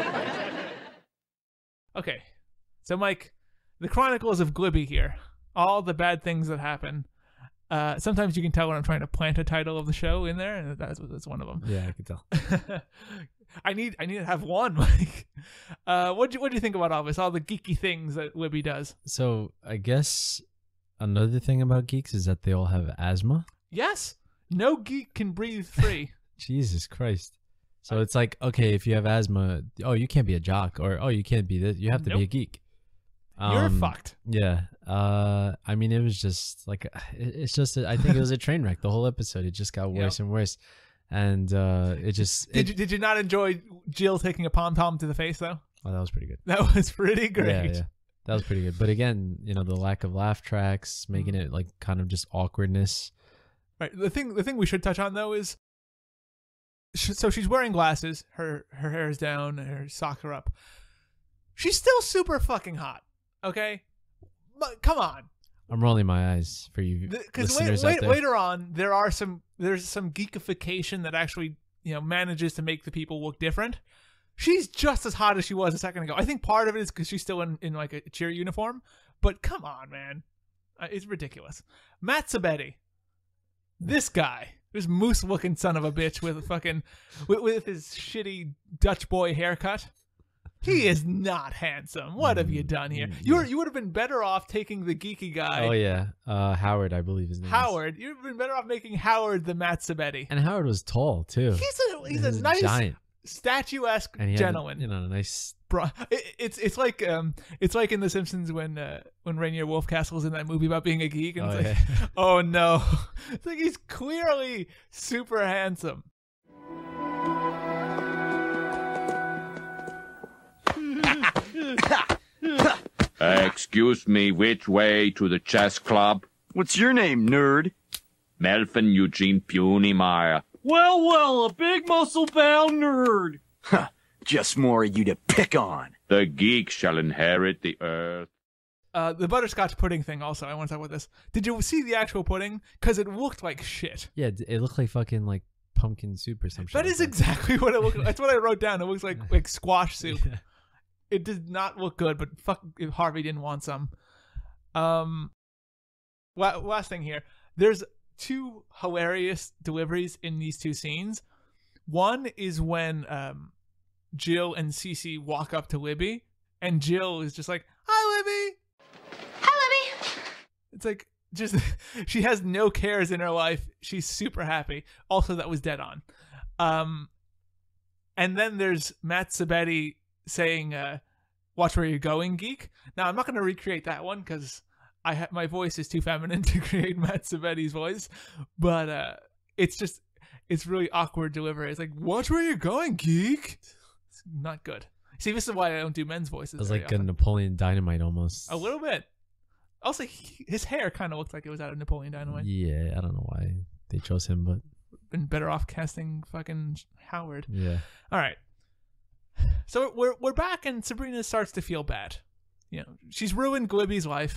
Okay. So, Mike, the Chronicles of Glibby here. All the bad things that happen. Uh, sometimes you can tell when I'm trying to plant a title of the show in there, and that's, that's one of them. Yeah, I can tell. I need I need to have one. Like, uh, what do you what do you think about all this? All the geeky things that Libby does. So I guess another thing about geeks is that they all have asthma. Yes, no geek can breathe free. Jesus Christ! So it's like, okay, if you have asthma, oh, you can't be a jock, or oh, you can't be this. You have to Nope. be a geek. You're Um, fucked. Yeah. Uh, I mean, it was just like, it- it's just, a, I think it was a train wreck. The whole episode, it just got worse Yep. and worse. And uh, it just, Did it, you, did you not enjoy Jill taking a pom pom to the face though? oh, that was pretty good. That was pretty great. Yeah, yeah. That was pretty good. But again, you know, the lack of laugh tracks, making it like kind of just awkwardness. Right. The thing the thing we should touch on though is, sh- so she's wearing glasses. Her her hair is down. Her socks are up. She's still super fucking hot. Okay. but come on. I'm rolling my eyes for you Because listeners wait, out there. later on, there are some there's some geekification that actually you know manages to make the people look different. She's just as hot as she was a second ago. I think part of it is because she's still in, in like a cheer uniform. But come on, man, uh, it's ridiculous. Matt Sabetti, this guy, this moose-looking son of a bitch with a fucking with, with his shitty Dutch boy haircut. He is not handsome. What have you done here? You were, you would have been better off taking the geeky guy. Oh yeah, uh, Howard, I believe his name. Howard. You'd have been better off making Howard the Matt Sabetti. And Howard was tall too. He's a he's, He's a nice giant. statuesque And he had, gentleman. you know, a nice. Bro, it, it's it's like um it's like in The Simpsons when uh, when Rainier Wolfcastle's in that movie about being a geek and Oh, it's like yeah. oh no, it's like he's clearly super handsome. Uh, excuse me, which way to the chess club? What's your name, nerd? Melvin Eugene Punymeyer. Well, well, a big muscle-bound nerd. Huh, just more of you to pick on. The geek shall inherit the earth. Uh, the butterscotch pudding thing also, I want to talk about this. Did you see the actual pudding? Because it looked like shit. Yeah, it looked like fucking like pumpkin soup or some shit. That like is exactly what it looked like. That's what I wrote down. It looks like like squash soup. Yeah. It did not look good, but fuck if Harvey didn't want some. Um, la- last thing here. There's two hilarious deliveries in these two scenes. One is when um, Jill and Cece walk up to Libby, and Jill is just like, "Hi, Libby." Hi, Libby. It's like just she has no cares in her life. She's super happy. Also, that was dead on. Um, and then there's Matt Sabetti saying, uh, "Watch where you're going, geek." Now, I'm not going to recreate that one because I ha- my voice is too feminine to create Matt Sabetti's voice. But uh, it's just it's really awkward delivery. It's like, "Watch where you're going, geek." It's not good. See, this is why I don't do men's voices. It was very like a often. Napoleon Dynamite almost. A little bit. Also, he, his hair kind of looked like it was out of Napoleon Dynamite. Yeah, I don't know why they chose him, but Been better off casting fucking Howard. yeah. All right. So we're we're back, and Sabrina starts to feel bad. You know, she's ruined Libby's life.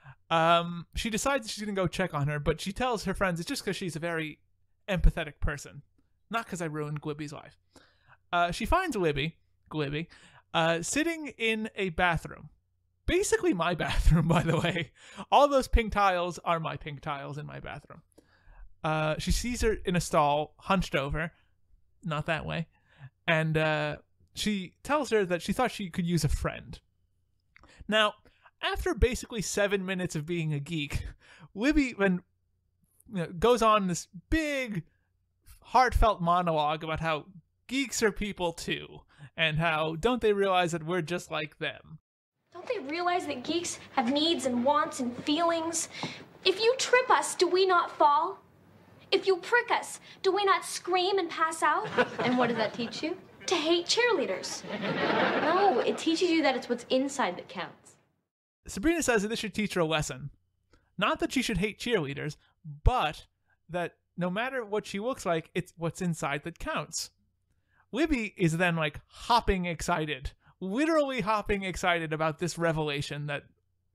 Um, she decides she's gonna go check on her, but she tells her friends it's just because she's a very empathetic person, not because I ruined Libby's life. Uh, she finds Libby, Libby, uh, sitting in a bathroom. Basically my bathroom, by the way. All those pink tiles are my pink tiles in my bathroom. Uh, she sees her in a stall, hunched over, not that way, and uh, she tells her that she thought she could use a friend. Now, after basically seven minutes of being a geek, Libby then you know, goes on this big, heartfelt monologue about how geeks are people too, and how don't they realize that we're just like them. Don't they realize that geeks have needs and wants and feelings? If you trip us, do we not fall? If you prick us, do we not scream and pass out? And what does that teach you? To hate cheerleaders. No, it teaches you that it's what's inside that counts. Sabrina says that this should teach her a lesson. Not that she should hate cheerleaders, but that no matter what she looks like, it's what's inside that counts. Libby is then like hopping excited. Literally hopping excited about this revelation that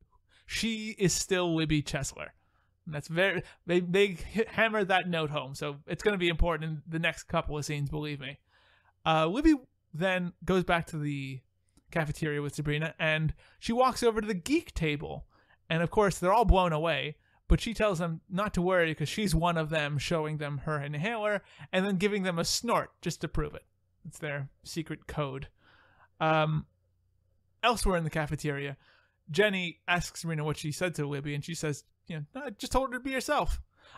she is still Libby Chesler. And that's very they they hit, hammered that note home, so it's going to be important in the next couple of scenes, believe me. Uh, Libby then goes back to the cafeteria with Sabrina, and she walks over to the geek table, and of course they're all blown away. But she tells them not to worry because she's one of them, showing them her inhaler and then giving them a snort just to prove it. It's their secret code. Um, elsewhere in the cafeteria, Jenny asks Sabrina what she said to Libby, and she says, you know, I just told her to be herself.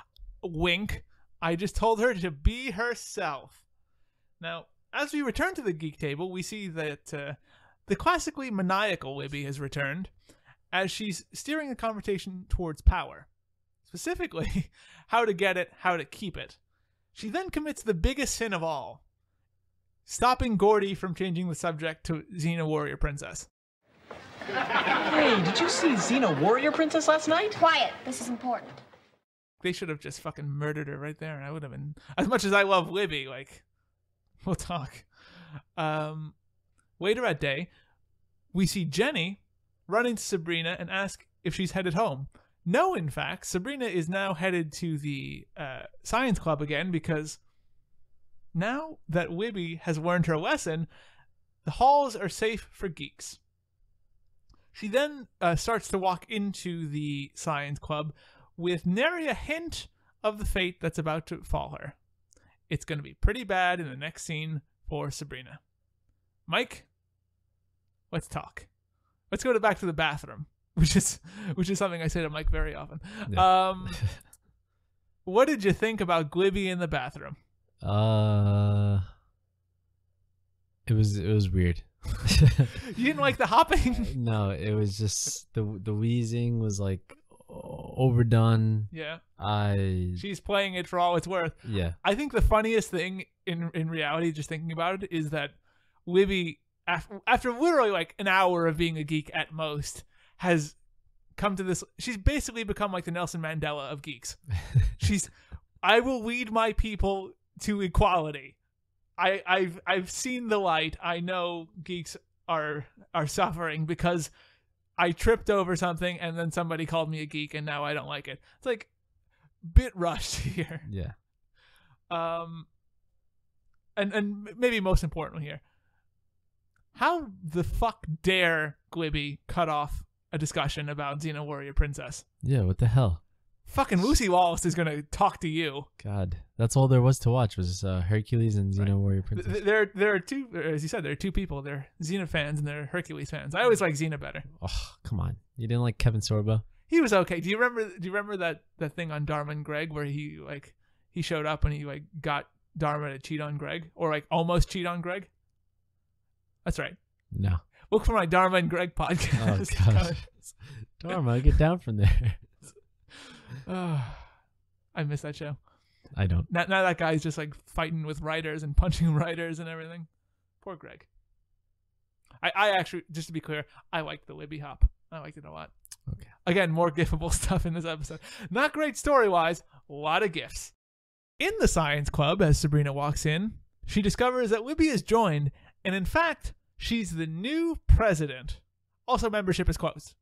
Wink. I just told her to be herself. Now, as we return to the geek table, we see that uh, the classically maniacal Libby has returned as she's steering the conversation towards power. Specifically, how to get it, how to keep it. She then commits the biggest sin of all, stopping Gordy from changing the subject to Xena Warrior Princess. Hey, did you see Xena Warrior Princess last night? Quiet. This is important. They should have just fucking murdered her right there, and I would have been... As much as I love Libby, like, we'll talk. Um, later that day, we see Jenny run into Sabrina and ask if she's headed home. No, in fact, Sabrina is now headed to the uh, science club again because now that Libby has learned her lesson, the halls are safe for geeks. She then uh, starts to walk into the science club with nary a hint of the fate that's about to fall her. It's going to be pretty bad in the next scene for Sabrina. Mike, let's talk. Let's go to back to the bathroom, which is which is something I say to Mike very often. Yeah. Um, what did you think about Glibby in the bathroom? Uh, it was it was weird. You didn't like the hopping? No, it was just the the wheezing was like overdone. Yeah. I She's playing it for all it's worth. Yeah. I think the funniest thing in in reality, just thinking about it, is that Libby, after, after literally like an hour of being a geek at most, has come to this. She's basically become like the Nelson Mandela of geeks. She's, I will lead my people to equality. I, I've I've seen the light. I know geeks are are suffering because I tripped over something and then somebody called me a geek and now I don't like it. It's like bit rushed here. Yeah. Um. And and maybe most importantly here, how the fuck dare Glibby cut off a discussion about Xena Warrior Princess? Yeah. What the hell? Fucking Lucy Wallace is gonna talk to you. God, that's all there was to watch was uh, Hercules and Xena Right. Warrior Princess. Th- There, there are two, as you said, there are two people. They're Xena fans and they're Hercules fans. I always like Xena better. Oh, come on! You didn't like Kevin Sorbo? He was okay. Do you remember? Do you remember that that thing on Dharma and Greg where he like he showed up and he like got Dharma to cheat on Greg or like almost cheat on Greg? That's right. No. Look for my Dharma and Greg podcast. Oh gosh, Dharma, get down from there. Oh, I miss that show. I don't. Now, now that guy's just like fighting with writers and punching writers and everything. Poor Greg. I, I actually, just to be clear, I liked the Libby hop. I liked it a lot. Okay. Again, more gifable stuff in this episode. Not great story-wise, a lot of gifs. In the science club, as Sabrina walks in, she discovers that Libby is joined, and in fact, she's the new president. Also, membership is closed.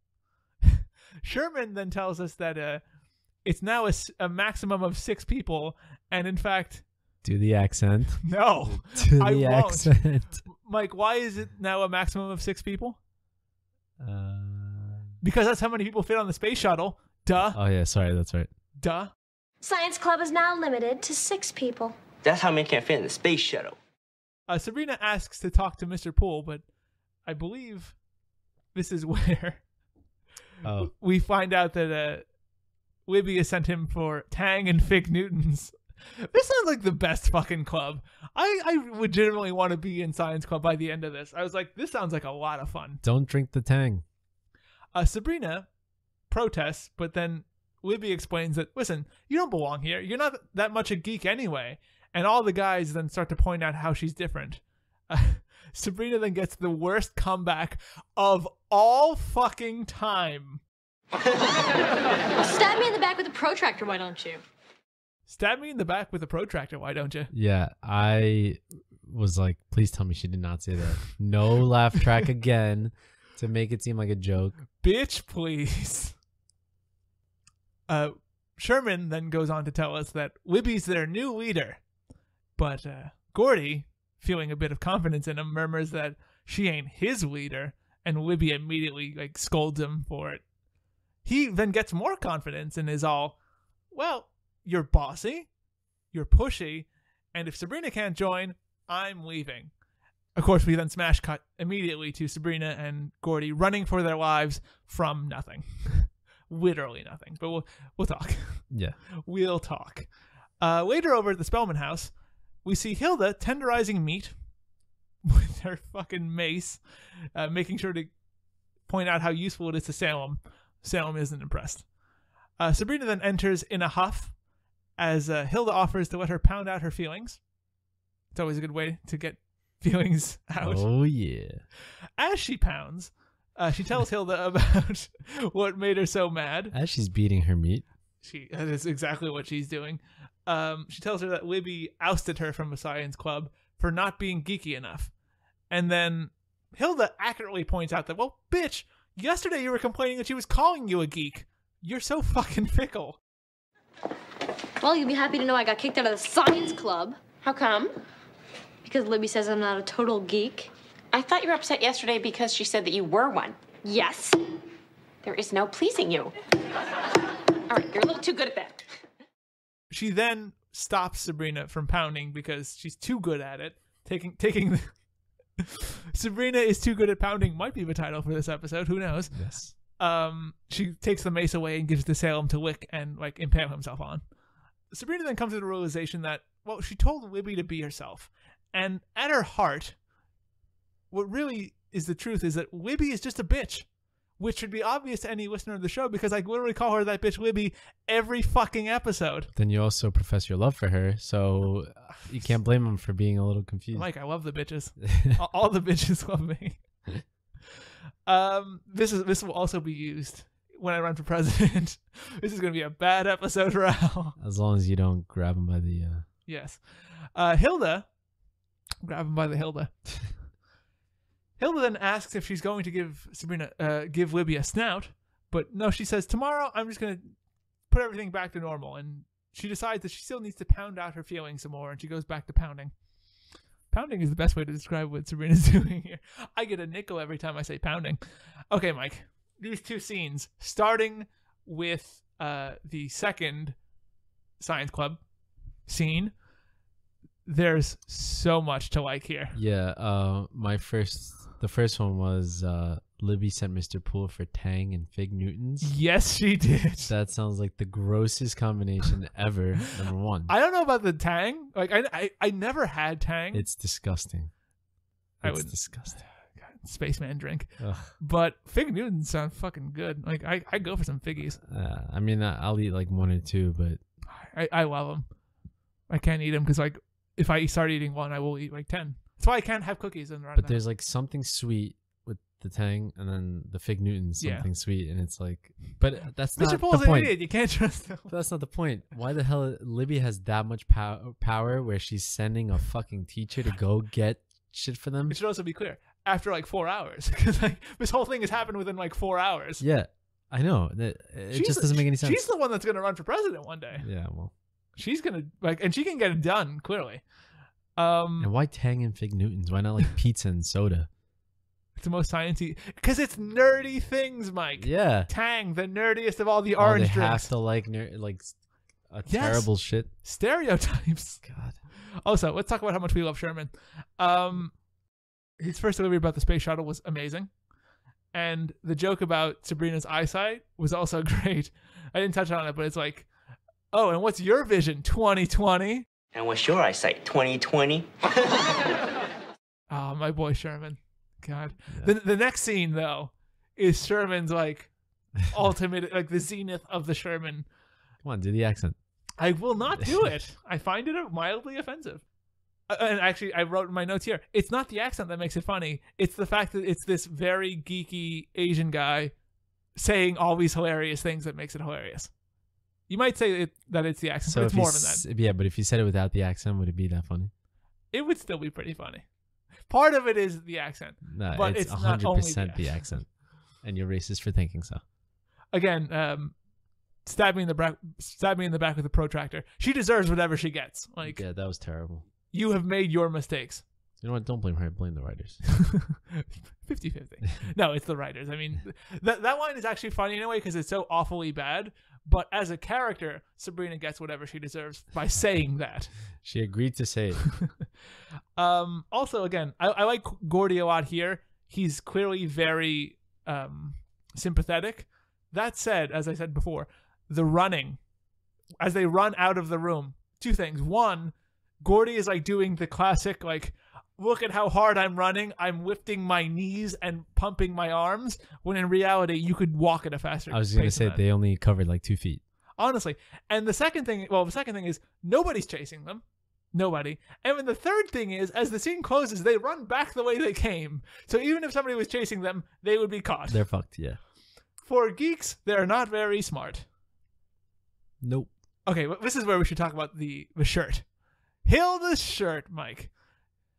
Sherman then tells us that uh, it's now a, a maximum of six people, and in fact... Do the accent. No, Do I the won't. accent. Mike, why is it now a maximum of six people? Uh... Because that's how many people fit on the space shuttle. Duh. Oh yeah, sorry, that's right. Duh. Science Club is now limited to six people. That's how many can fit in the space shuttle. Uh, Sabrina asks to talk to Mister Poole, but I believe this is where... Oh. We find out that uh, Libby has sent him for Tang and Fig Newtons. This sounds like the best fucking club. I, I legitimately want to be in Science Club by the end of this. I was like, this sounds like a lot of fun. Don't drink the Tang. Uh, Sabrina protests, but then Libby explains that, listen, you don't belong here. You're not that much a geek anyway. And all the guys then start to point out how she's different. Uh, Sabrina then gets the worst comeback of all fucking time. Stab me in the back with a protractor, why don't you? Stab me in the back with a protractor, why don't you? Yeah, I was like, please tell me she did not say that. No laugh track again to make it seem like a joke. Bitch, please. Uh, Sherman then goes on to tell us that Libby's their new leader. But uh, Gordy, feeling a bit of confidence in him, murmurs that she ain't his leader, and Libby immediately like scolds him for it. He then gets more confidence and is all, well, you're bossy, you're pushy, and if Sabrina can't join, I'm leaving. Of course, we then smash cut immediately to Sabrina and Gordy running for their lives from nothing. Literally nothing, but we'll, we'll talk. Yeah. We'll talk. Uh, later over at the Spellman house, we see Hilda tenderizing meat with her fucking mace, uh, making sure to point out how useful it is to Salem. Salem isn't impressed. Uh, Sabrina then enters in a huff as uh, Hilda offers to let her pound out her feelings. It's always a good way to get feelings out. Oh, yeah. As she pounds, uh, she tells Hilda about what made her so mad. As she's beating her meat. She That is exactly what she's doing. Um, she tells her that Libby ousted her from a science club for not being geeky enough. And then Hilda accurately points out that, well, bitch, Yesterday you were complaining that she was calling you a geek. You're so fucking fickle. Well, you'll be happy to know I got kicked out of the science club. How come? Because Libby says I'm not a total geek. I thought you were upset yesterday because she said that you were one. Yes. There is no pleasing you. All right, you're a little too good at that. She then stops Sabrina from pounding because she's too good at it. Taking taking the Sabrina is too good at pounding might be the title for this episode. Who knows? Yes. Um, she takes the mace away and gives it to Salem to lick and like impale himself on. Sabrina then comes to the realization that, well, she told Libby to be herself, and at her heart, what really is the truth is that Libby is just a bitch, which should be obvious to any listener of the show because I literally call her that bitch Libby every fucking episode. Then you also profess your love for her, so you can't blame him for being a little confused. Mike, I love the bitches. all, all the bitches love me. um, this is this will also be used when I run for president. This is going to be a bad episode for Al. As long as you don't grab him by the... Uh... Yes. Uh, Hilda, grab him by the Hilda. Hilda then asks if she's going to give Sabrina, uh, give Libby a snout, but no, she says, tomorrow I'm just going to put everything back to normal, and she decides that she still needs to pound out her feelings some more, and she goes back to pounding. Pounding is the best way to describe what Sabrina's doing here. I get a nickel every time I say pounding. Okay, Mike, these two scenes, starting with uh, the second science club scene, there's so much to like here. Yeah, uh, my first, the first one was uh, Libby sent Mister Poole for Tang and Fig Newtons. Yes, she did. That sounds like the grossest combination ever. Number one. I don't know about the Tang. Like I, I, I never had Tang. It's disgusting. I It's would, disgusting. God, spaceman drink. Ugh. But Fig Newtons sound fucking good. Like I, I go for some figgies. Uh, I mean, I'll eat like one or two, but I, I love them. I can't eat them because like if I start eating one, I will eat like ten. That's why I can't have cookies in the right but now. there's like something sweet with the Tang, and then the Fig Newtons Yeah. something sweet, and it's like, but that's Mister not Poole's the an point. idiot. You can't trust him. But that's not the point. Why the hell Libby has that much pow- power where she's sending a fucking teacher to go get shit for them? It should also be clear after like four hours because like this whole thing has happened within like four hours. Yeah, I know. It, it She's just the- doesn't make any sense. She's the one that's gonna run for president one day. Yeah, well. She's gonna like, and she can get it done clearly. Um, And why Tang and Fig Newtons? Why not like pizza and soda? It's the most sciencey because it's nerdy things, Mike. Yeah. Tang, the nerdiest of all the Oh, orange they drinks. have to like ner- like a Yes. terrible shit. Stereotypes. God. Also, let's talk about how much we love Sherman. Um, his first delivery about the space shuttle was amazing, and the joke about Sabrina's eyesight was also great. I didn't touch on it, but it's like, oh, and what's your vision, twenty twenty? And what's your eyesight, twenty twenty? Oh, my boy Sherman. God. The the next scene though is Sherman's like ultimate, like the zenith of the Sherman. Come on, do the accent. I will not do it. I find it mildly offensive. Uh, and actually, I wrote in my notes here, it's not the accent that makes it funny. It's the fact that it's this very geeky Asian guy saying all these hilarious things that makes it hilarious. You might say it, that it's the accent, So but it's if you more than s- that. Yeah, but if you said it without the accent, would it be that funny? It would still be pretty funny. Part of it is the accent, No, but it's it's one not hundred only percent the the accent. accent. And you're racist for thinking so. Again, um, stab me in the back, stab me in the back with a protractor. She deserves whatever she gets. Like Yeah, that was terrible. you have made your mistakes. You know what? Don't blame her. Blame the writers. fifty-fifty. No, it's the writers. I mean, that that line is actually funny in a way because it's so awfully bad. But as a character, Sabrina gets whatever she deserves by saying that. She agreed to say it. Um, also, again, I, I like Gordy a lot here. He's clearly very um, sympathetic. That said, as I said before, the running, as they run out of the room, two things. One, Gordy is like doing the classic, like, look at how hard I'm running. I'm lifting my knees and pumping my arms, when in reality, you could walk at a faster pace. I was going to say than that. they only covered like two feet. Honestly. And the second thing, well, the second thing is nobody's chasing them. Nobody. And then the third thing is, as the scene closes, they run back the way they came. So even if somebody was chasing them, they would be caught. They're fucked, yeah. For geeks, they're not very smart. Nope. Okay, well, this is where we should talk about the, the shirt. Hilda's shirt, Mike.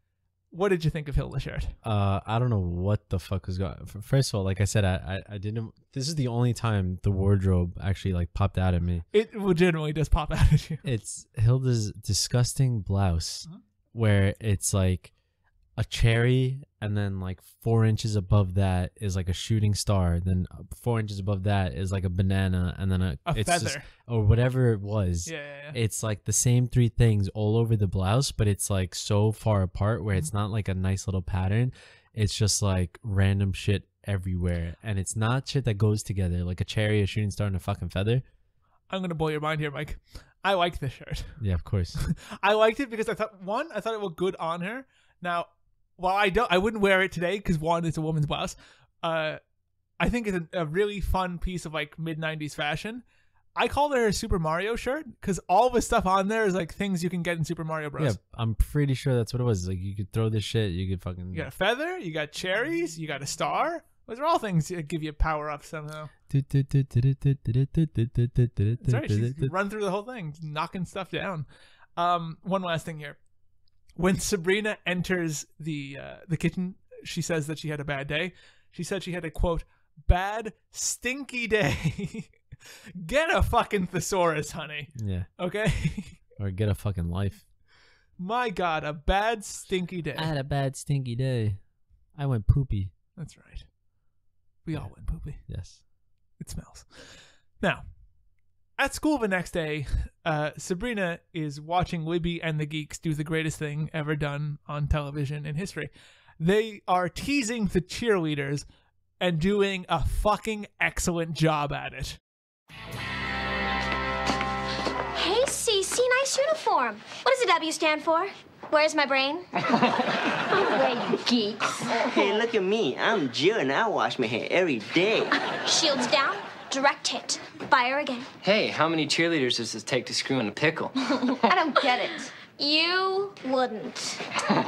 what did you think of Hilda's shirt? Uh, I don't know what the fuck was going. First of all, like I said, I, I I didn't. This is the only time the wardrobe actually like popped out at me. It legitimately does pop out at you. It's Hilda's disgusting blouse, uh-huh. where it's like a cherry, and then like four inches above that is like a shooting star. Then four inches above that is like a banana, and then a, a it's feather just, or whatever it was. Yeah, yeah, yeah. It's like the same three things all over the blouse, but it's like so far apart where mm-hmm. it's not like a nice little pattern. It's just like random shit everywhere, and it's not shit that goes together like a cherry, a shooting star, and a fucking feather. I'm gonna blow your mind here, Mike. I liked this shirt. Yeah, of course. I liked it because I thought one, I thought it looked good on her. Now, while I don't, I wouldn't wear it today because one, it's a woman's blouse. Uh, I think it's a, a really fun piece of like mid nineties fashion. I called it her Super Mario shirt because all the stuff on there is like things you can get in Super Mario Bros. Yeah, I'm pretty sure that's what it was. Like you could throw this shit, you could fucking. You got a feather, you got cherries, you got a star. Those are all things that give you power up somehow. That's right. She's run through the whole thing, knocking stuff down. Um, one last thing here. When Sabrina enters the uh, the kitchen, she says that she had a bad day. She said she had a, quote, bad, stinky day. Get a fucking thesaurus, honey. Yeah. Okay? Or get a fucking life. My God, a bad, stinky day. I had a bad, stinky day. I went poopy. That's right. We all went poopy. Yes. It smells. Now, at school the next day, uh, Sabrina is watching Libby and the Geeks do the greatest thing ever done on television in history. They are teasing the cheerleaders and doing a fucking excellent job at it. Hey, Cece, nice uniform. What does the W stand for? Where's my brain? Away, you geeks. Hey, look at me. I'm Jill, and I wash my hair every day. Shields down, direct hit. Fire again. Hey, how many cheerleaders does it take to screw in a pickle? I don't get it. You wouldn't.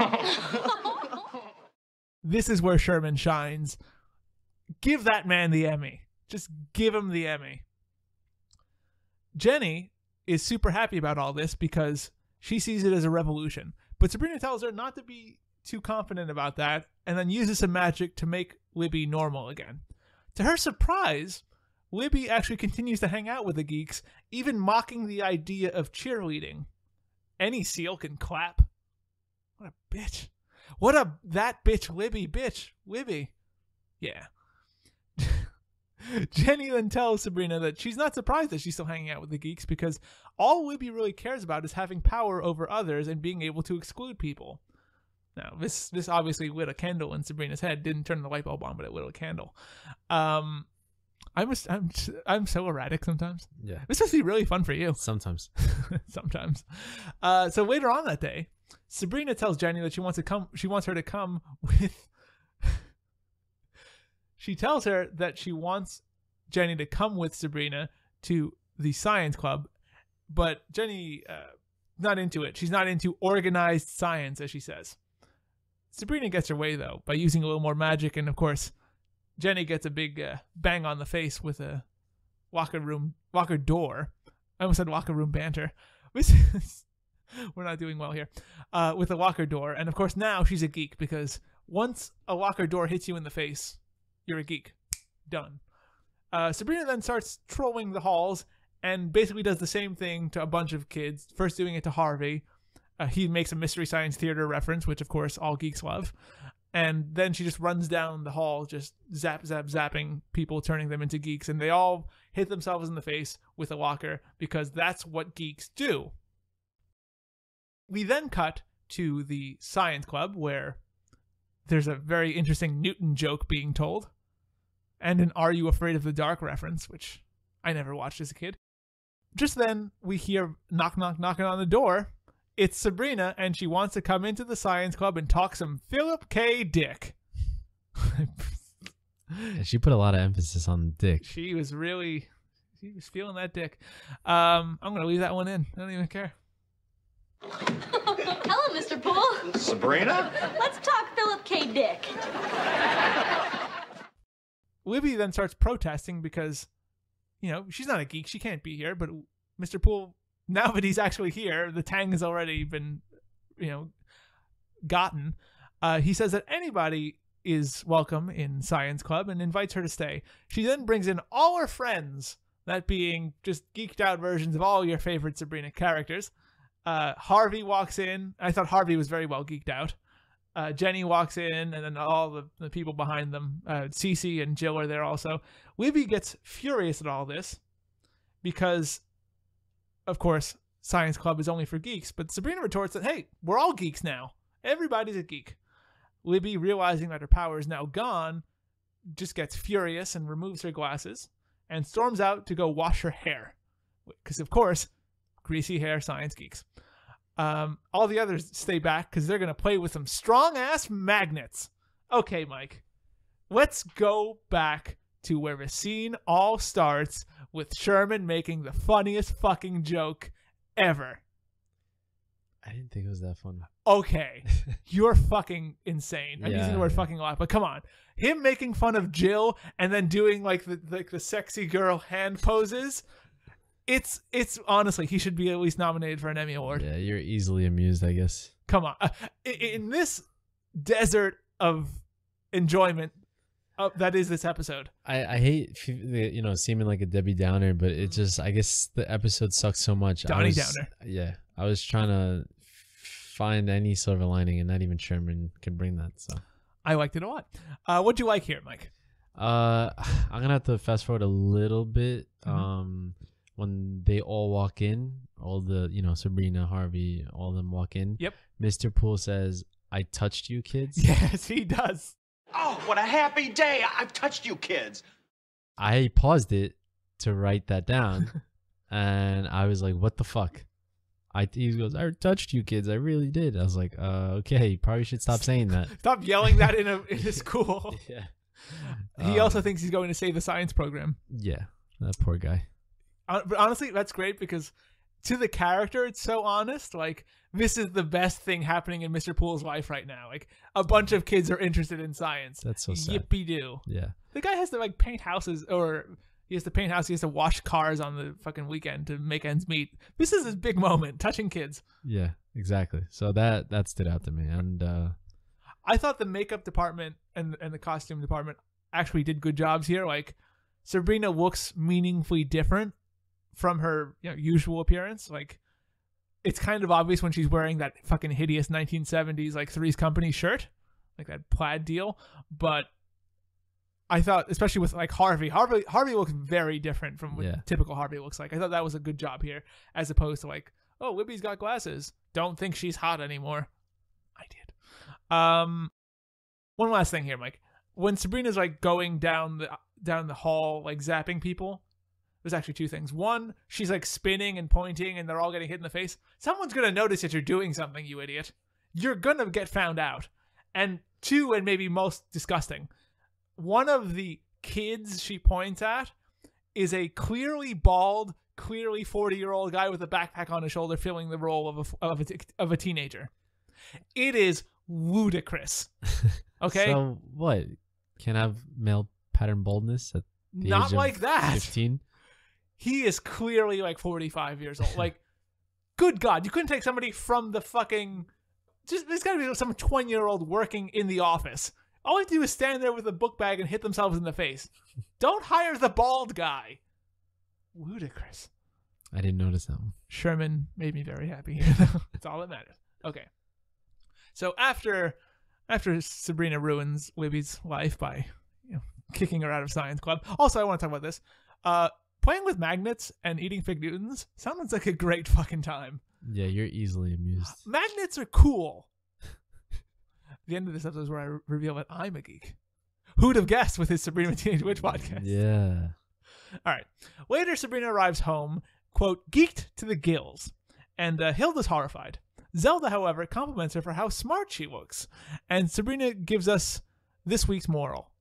This is where Sherman shines. Give that man the Emmy. Just give him the Emmy. Jenny is super happy about all this because she sees it as a revolution. But Sabrina tells her not to be too confident about that and then uses some magic to make Libby normal again. To her surprise, Libby actually continues to hang out with the Geeks, even mocking the idea of cheerleading. Any seal can clap. What a bitch. What a that bitch Libby bitch. Libby. Yeah. Jenny then tells Sabrina that she's not surprised that she's still hanging out with the Geeks because all Libby really cares about is having power over others and being able to exclude people. Now, this this obviously lit a candle in Sabrina's head. Didn't turn the light bulb on, but it lit a candle. Um, I'm, a, I'm, I'm so erratic sometimes. Yeah. This must be really fun for you. Sometimes. Sometimes. Uh, so later on that day, Sabrina tells Jenny that she wants to come. She wants her to come with... She tells her that she wants Jenny to come with Sabrina to the science club, but Jenny uh, not into it. She's not into organized science, as she says. Sabrina gets her way, though, by using a little more magic, and of course, Jenny gets a big uh, bang on the face with a locker room, locker door. I almost said locker room banter. This is, we're not doing well here. Uh, with a locker door, and of course now she's a geek, because once a locker door hits you in the face, you're a geek. Done. Uh, Sabrina then starts trolling the halls and basically does the same thing to a bunch of kids. First doing it to Harvey. Uh, he makes a Mystery Science Theater reference, which of course all geeks love. And then she just runs down the hall, just zap, zap, zapping people, turning them into geeks. And they all hit themselves in the face with a locker because that's what geeks do. We then cut to the science club where there's a very interesting Newton joke being told, and an Are You Afraid of the Dark reference, which I never watched as a kid. Just then, we hear knock, knock, knocking on the door. It's Sabrina, and she wants to come into the science club and talk some Philip K. Dick. Yeah, she put a lot of emphasis on dick. She was really, she was feeling that dick. Um, I'm going to leave that one in. I don't even care. Hello, Mister Poole. Sabrina? Let's talk Philip K. Dick. Libby then starts protesting because, you know, she's not a geek. She can't be here. But Mister Poole, now that he's actually here, the Tang has already been, you know, gotten. Uh, he says that anybody is welcome in Science Club and invites her to stay. She then brings in all her friends, that being just geeked out versions of all your favorite Sabrina characters. Uh, Harvey walks in. I thought Harvey was very well geeked out. Uh, Jenny walks in, and then all the, the people behind them, uh, Cece and Jill are there also. Libby gets furious at all this because, of course, Science Club is only for geeks. But Sabrina retorts that, hey, we're all geeks now. Everybody's a geek. Libby, realizing that her power is now gone, just gets furious and removes her glasses and storms out to go wash her hair. Because, of course, greasy hair science geeks. Um, all the others stay back because they're going to play with some strong-ass magnets. Okay, Mike. Let's go back to where the scene all starts with Sherman making the funniest fucking joke ever. I didn't think it was that fun. Okay, you're fucking insane. I'm Yeah, using the word yeah. fucking a lot, but come on. Him making fun of Jill and then doing like the like the sexy girl hand poses. It's it's honestly, he should be at least nominated for an Emmy Award. Yeah, you're easily amused, I guess. Come on. Uh, in, in this desert of enjoyment uh, that is this episode. I, I hate, f- you know, seeming like a Debbie Downer, but it just, I guess the episode sucks so much. I Donnie was- Downer. Yeah. I was trying to find any silver lining, and not even Sherman can bring that. So I liked it a lot. Uh, what'd you like here, Mike? Uh, I'm gonna have to fast forward a little bit. Mhm. Um, when they all walk in, all the you know Sabrina, Harvey, all of them walk in. Yep. Mister Poole says, "I touched you, kids." Yes, he does. Oh, what a happy day. I've touched you kids. I paused it to write that down, and I was like, "What the fuck?" I he goes, "I touched you, kids. I really did." I was like, "Uh, okay, you probably should stop saying that." Stop yelling that in a in a school. Yeah. He Um, also thinks he's going to save the science program. Yeah, that poor guy. Uh, but honestly, that's great because to the character, it's so honest. Like, this is the best thing happening in Mister Poole's life right now. Like, a bunch of kids are interested in science. That's so sad. Yippee-doo. Yeah. The guy has to, like, paint houses, or he has to paint houses, he has to wash cars on the fucking weekend to make ends meet. This is his big moment, touching kids. Yeah, exactly. So that that stood out to me, and uh, I thought the makeup department and and the costume department actually did good jobs here. Like, Sabrina looks meaningfully different from her you know, usual appearance. Like, it's kind of obvious when she's wearing that fucking hideous nineteen seventies like Three's Company shirt, like that plaid deal. But I thought, especially with like Harvey, Harvey Harvey looks very different from what Yeah. typical Harvey looks like. I thought that was a good job here, as opposed to like, oh, Libby's got glasses. Don't think she's hot anymore. I did. Um, one last thing here, Mike. When Sabrina's like going down the down the hall, like zapping people, there's actually two things. One, she's like spinning and pointing, and they're all getting hit in the face. Someone's gonna notice that you're doing something, you idiot. You're gonna get found out. And two, and maybe most disgusting, one of the kids she points at is a clearly bald, clearly forty-year-old guy with a backpack on his shoulder, filling the role of a of a, of a teenager. It is ludicrous. Okay. So what? Can't have male pattern baldness at the Not age of like that. fifteen? He is clearly like forty-five years old. Like, good God, you couldn't take somebody from the fucking... Just There's got to be some twenty-year-old working in the office. All they do is stand there with a book bag and hit themselves in the face. Don't hire the bald guy. Ludicrous. I didn't notice that one. Sherman made me very happy. That's all that matters. Okay. So after after Sabrina ruins Libby's life by you know, kicking her out of Science Club. Also, I want to talk about this. Uh, playing with magnets and eating Fig Newtons sounds like a great fucking time. Yeah, you're easily amused. Magnets are cool. The end of this episode is where I re- reveal that I'm a geek. Who'd have guessed with his Sabrina Teenage Witch podcast? Yeah. All right. Later, Sabrina arrives home, quote, geeked to the gills. And uh, Hilda's horrified. Zelda, however, compliments her for how smart she looks. And Sabrina gives us this week's moral.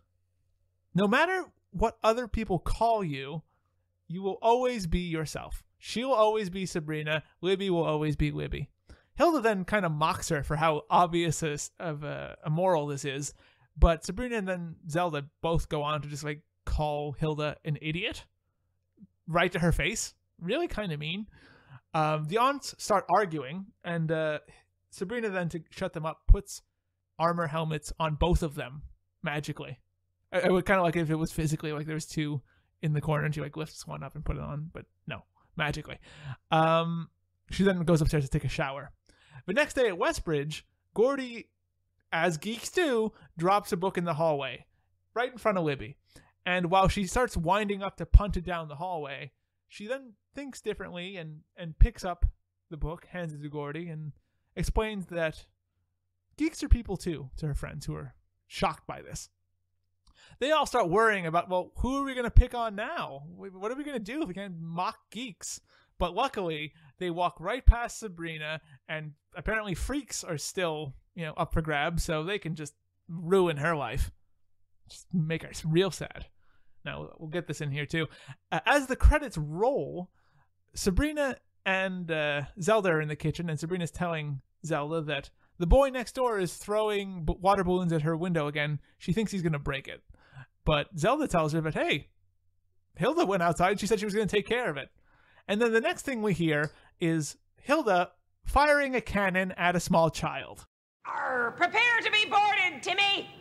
No matter what other people call you, you will always be yourself. She'll always be Sabrina. Libby will always be Libby. Hilda then kind of mocks her for how obvious a, of a, a moral this is. But Sabrina and then Zelda both go on to just like call Hilda an idiot. Right to her face. Really kind of mean. Um, the aunts start arguing, and uh, Sabrina then, to shut them up, puts armor helmets on both of them magically. I, I would kind of like if it was physically, like there's two in the corner and she like lifts one up and put it on, but no, magically. Um, she then goes upstairs to take a shower. The next day at Westbridge, Gordy, as geeks do, drops a book in the hallway right in front of Libby. And while she starts winding up to punt it down the hallway, she then thinks differently and, and picks up the book, hands it to Gordy, and explains that geeks are people too, to her friends who are shocked by this. They all start worrying about, well, who are we going to pick on now? What are we going to do if we can't mock geeks? But luckily, they walk right past Sabrina, and apparently freaks are still, you know, up for grabs, so they can just ruin her life. Just make her real sad. Now, we'll get this in here, too. Uh, as the credits roll, Sabrina and uh, Zelda are in the kitchen, and Sabrina's telling Zelda that the boy next door is throwing b- water balloons at her window again. She thinks he's going to break it. But Zelda tells her that, hey, Hilda went outside. She said she was going to take care of it. And then the next thing we hear is Hilda firing a cannon at a small child. Arr, prepare to be boarded, Timmy!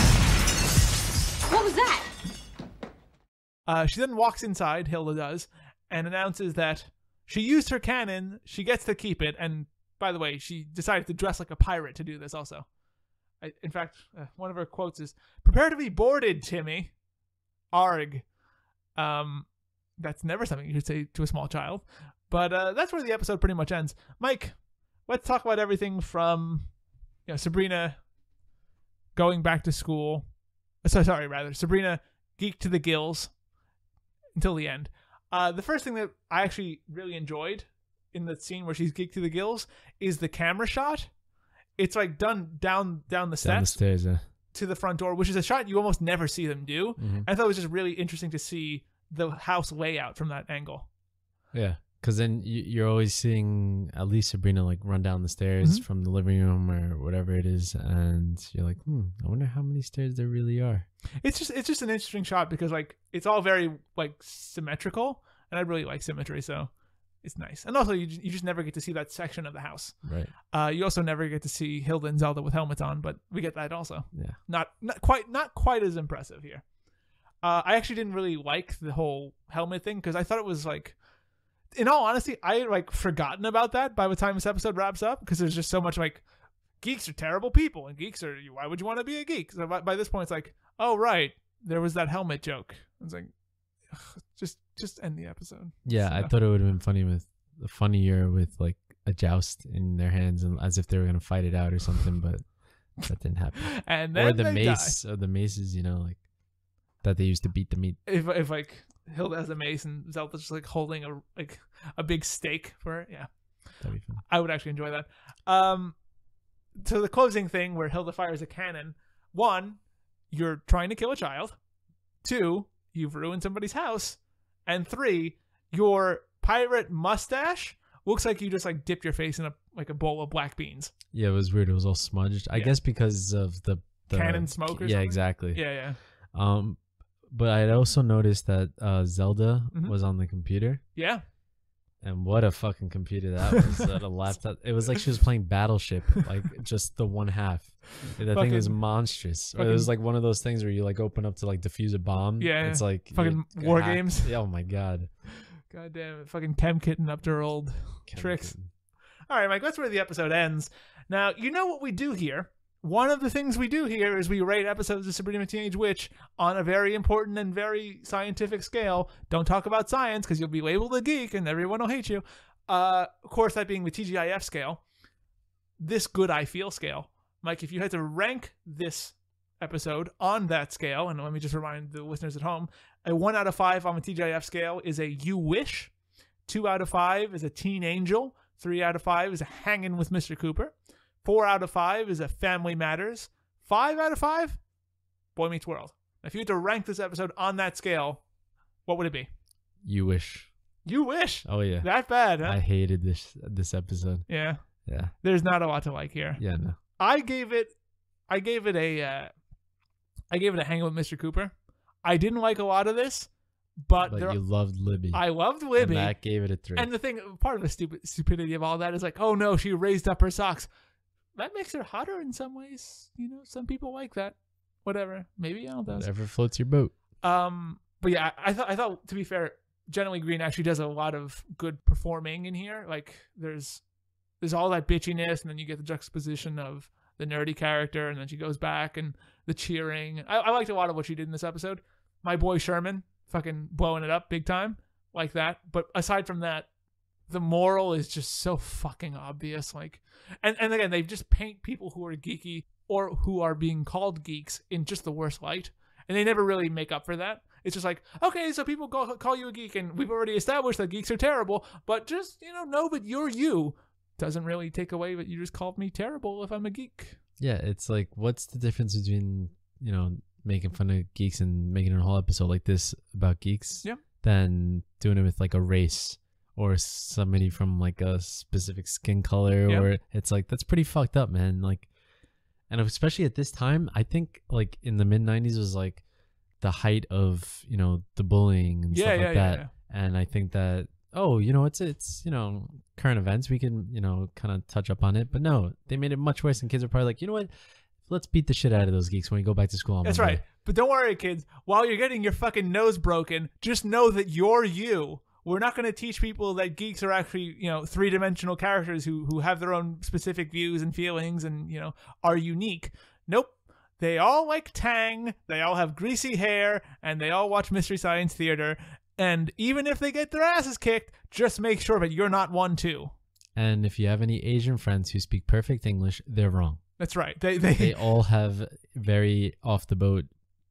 What was that? Uh, she then walks inside, Hilda does, and announces that she used her cannon, she gets to keep it, and by the way, she decided to dress like a pirate to do this also. I, in fact, uh, one of her quotes is, prepare to be boarded, Timmy. Arg. Um, that's never something you should say to a small child. But uh, that's where the episode pretty much ends. Mike, let's talk about everything from you know, Sabrina going back to school. So, sorry, rather. Sabrina geeked to the gills until the end. Uh, the first thing that I actually really enjoyed in the scene where she's geeked to the gills is the camera shot. It's like done down down the steps Down the stairs, yeah. to the front door, which is a shot you almost never see them do. Mhm. I thought it was just really interesting to see the house layout from that angle. Yeah, because then you, you're always seeing at least Sabrina like run down the stairs Mhm. from the living room or whatever it is, and you're like, hmm, I wonder how many stairs there really are. It's just it's just an interesting shot because like it's all very like symmetrical, and I really like symmetry, so it's nice. And also you just, you just never get to see that section of the house. Right. Uh, you also never get to see Hilda and Zelda with helmets on, but we get that also. Yeah. Not not quite not quite as impressive here. Uh, I actually didn't really like the whole helmet thing because I thought it was like, in all honesty, I had like forgotten about that by the time this episode wraps up because there's just so much like geeks are terrible people and geeks are why would you want to be a geek? So by, by this point it's like, oh right, there was that helmet joke. It's like, ugh, just just end the episode. Yeah, So- I thought it would have been funny with funnier with like a joust in their hands and as if they were gonna fight it out or something, but that didn't happen. And or then the they mace or the maces, you know, like that they used to beat the meat. If if like Hilda has a mace and Zelda's just like holding a like a big stake for her, yeah, That'd be fun. I would actually enjoy that. Um, so the closing thing where Hilda fires a cannon. One, you're trying to kill a child. Two, you've ruined somebody's house. And three, your pirate mustache looks like you just like dipped your face in a like a bowl of black beans. Yeah, it was weird. It was all smudged. I Yeah. guess because of the, the Cannon smoke or yeah, something? exactly. Yeah, yeah. Um, but I had also noticed that uh, Zelda Mhm. was on the computer. Yeah. And what a fucking computer that was at a laptop. It was like she was playing Battleship, like just the one half. That thing was Fucking- monstrous. Or it was fucking- like one of those things where you like open up to like defuse a bomb. Yeah, It's like fucking you- war hack- games. Yeah, oh my god. God damn it. Fucking Chem Kitten up to her old tricks. All right, Mike, that's where the episode ends. Now, you know what we do here. One of the things we do here is we rate episodes of Sabrina the Teenage Witch on a very important and very scientific scale. Don't talk about science because you'll be labeled a geek and everyone will hate you. Uh, of course, that being the T G I F scale. This good I feel scale. Mike, if you had to rank this episode on that scale, and let me just remind the listeners at home, a one out of five on the T G I F scale is a you wish. Two out of five is a teen angel. Three out of five is a hanging with Mister Cooper. Four out of five is a family matters. Five out of five, Boy Meets World. If you had to rank this episode on that scale, what would it be? You wish. You wish. Oh yeah. That bad, huh? I hated this this episode. Yeah. Yeah. There's not a lot to like here. Yeah, no. I gave it, I gave it a, uh, I gave it a hang with Mister Cooper. I didn't like a lot of this, but, But there, you loved Libby. I loved Libby. And that gave it a three. And the thing, part of the stupid stupidity of all that is like, oh no, she raised up her socks. that makes her hotter in some ways. You know, some people like that. Whatever. Maybe Al does. Whatever floats your boat. Um, but yeah, I, I thought I thought to be fair, Jenny Green actually does a lot of good performing in here. Like there's there's all that bitchiness, and then you get the juxtaposition of the nerdy character, and then she goes back and the cheering. I, I liked a lot of what she did in this episode. My boy Sherman, fucking blowing it up big time, like that. But aside from that, the moral is just so fucking obvious. Like, and and again, they just paint people who are geeky or who are being called geeks in just the worst light, and they never really make up for that. It's just like, okay, so people call, call you a geek, and we've already established that geeks are terrible, but just, you know, know that you're you. Doesn't really take away that you just called me terrible if I'm a geek. Yeah, it's like, what's the difference between, you know, making fun of geeks and making a whole episode like this about geeks yeah. than doing it with like a race or somebody from like a specific skin color yeah. or it's like, that's pretty fucked up, man. Like, and especially at this time, I think like in the mid nineties was like the height of, you know, the bullying and yeah, stuff yeah, like yeah, that. Yeah. And I think that, oh, you know, it's, it's, you know, current events. We can, you know, kind of touch up on it. But no, they made it much worse. And kids are probably like, you know what? Let's beat the shit out of those geeks when we go back to school on That's Monday. right. But don't worry, kids. While you're getting your fucking nose broken, just know that you're you. We're not going to teach people that geeks are actually, you know, three-dimensional characters who who have their own specific views and feelings and, you know, are unique. Nope. They all like Tang. They all have greasy hair, and they all watch Mystery Science Theater. And even if they get their asses kicked, just make sure that you're not one too. And if you have any Asian friends who speak perfect English, they're wrong. That's right. They they, they all have very off the boat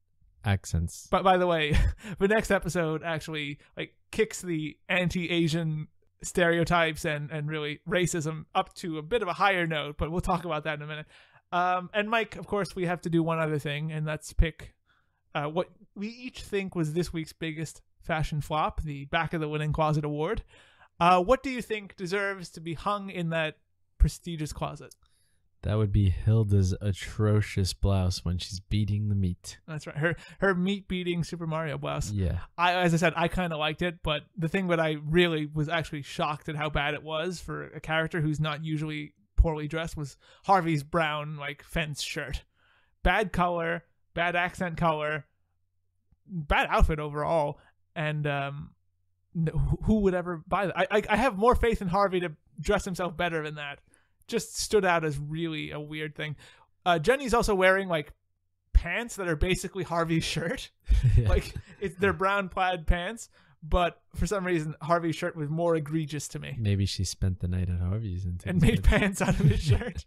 accents. But by the way, the next episode actually like kicks the anti-Asian stereotypes and and really racism up to a bit of a higher note. But we'll talk about that in a minute. Um, and Mike, of course, we have to do one other thing, and that's pick uh, what we each think was this week's biggest fashion flop, the Back of the Linen Closet Award. Uh, what do you think deserves to be hung in that prestigious closet? That would be Hilda's atrocious blouse when she's beating the meat. That's right. Her her meat beating Super Mario blouse. Yeah. I as I said, I kind of liked it, but the thing that I really was actually shocked at how bad it was for a character who's not usually poorly dressed was Harvey's brown like fence shirt. Bad color, bad accent color, bad outfit overall, and um, who would ever buy that? I, I I have more faith in Harvey to dress himself better than that. Just stood out as really a weird thing. Uh, Jenny's also wearing like pants that are basically Harvey's shirt. Yeah. Like it's they're brown plaid pants, but for some reason Harvey's shirt was more egregious to me. Maybe she spent the night at Harvey's and, and made pants out of his shirt.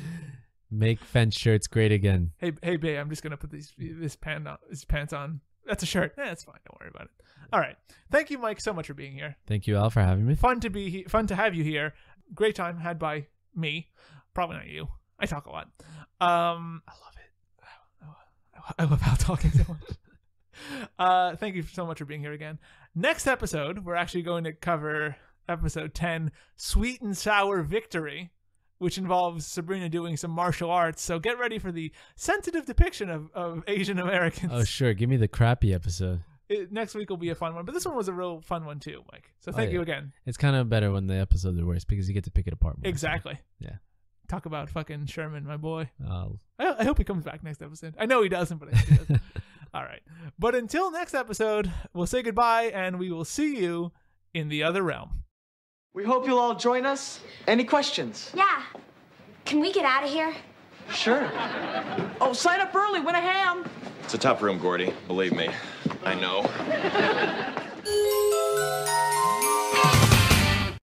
Make fence shirts great again. Hey, hey, babe, I'm just gonna put these this pant on, this pants on. That's a shirt. Eh, that's fine. Don't worry about it. All right. Thank you, Mike, so much for being here. Thank you, Al, for having me. Fun to be he- fun to have you here. Great time had by me. Probably not you. I talk a lot. Um, I love it. I love Al talking so much. uh, thank you so much for being here again. Next episode, we're actually going to cover episode ten, Sweet and Sour Victory, which involves Sabrina doing some martial arts. So get ready for the sensitive depiction of, of Asian Americans. Oh, sure. Give me the crappy episode. It, next week will be a fun one, but this one was a real fun one too, Mike. So thank oh, yeah. you again. It's kind of better when the episodes are worse because you get to pick it apart more. Exactly. So, yeah. Talk about fucking Sherman, my boy. Uh, I, I hope he comes back next episode. I know he doesn't, but I hope he does. All right. But until next episode, we'll say goodbye, and we will see you in the other realm. We hope you'll all join us. Any questions? Yeah. Can we get out of here? Sure. Oh, sign up early. Win a ham. It's a tough room, Gordy. Believe me. I know.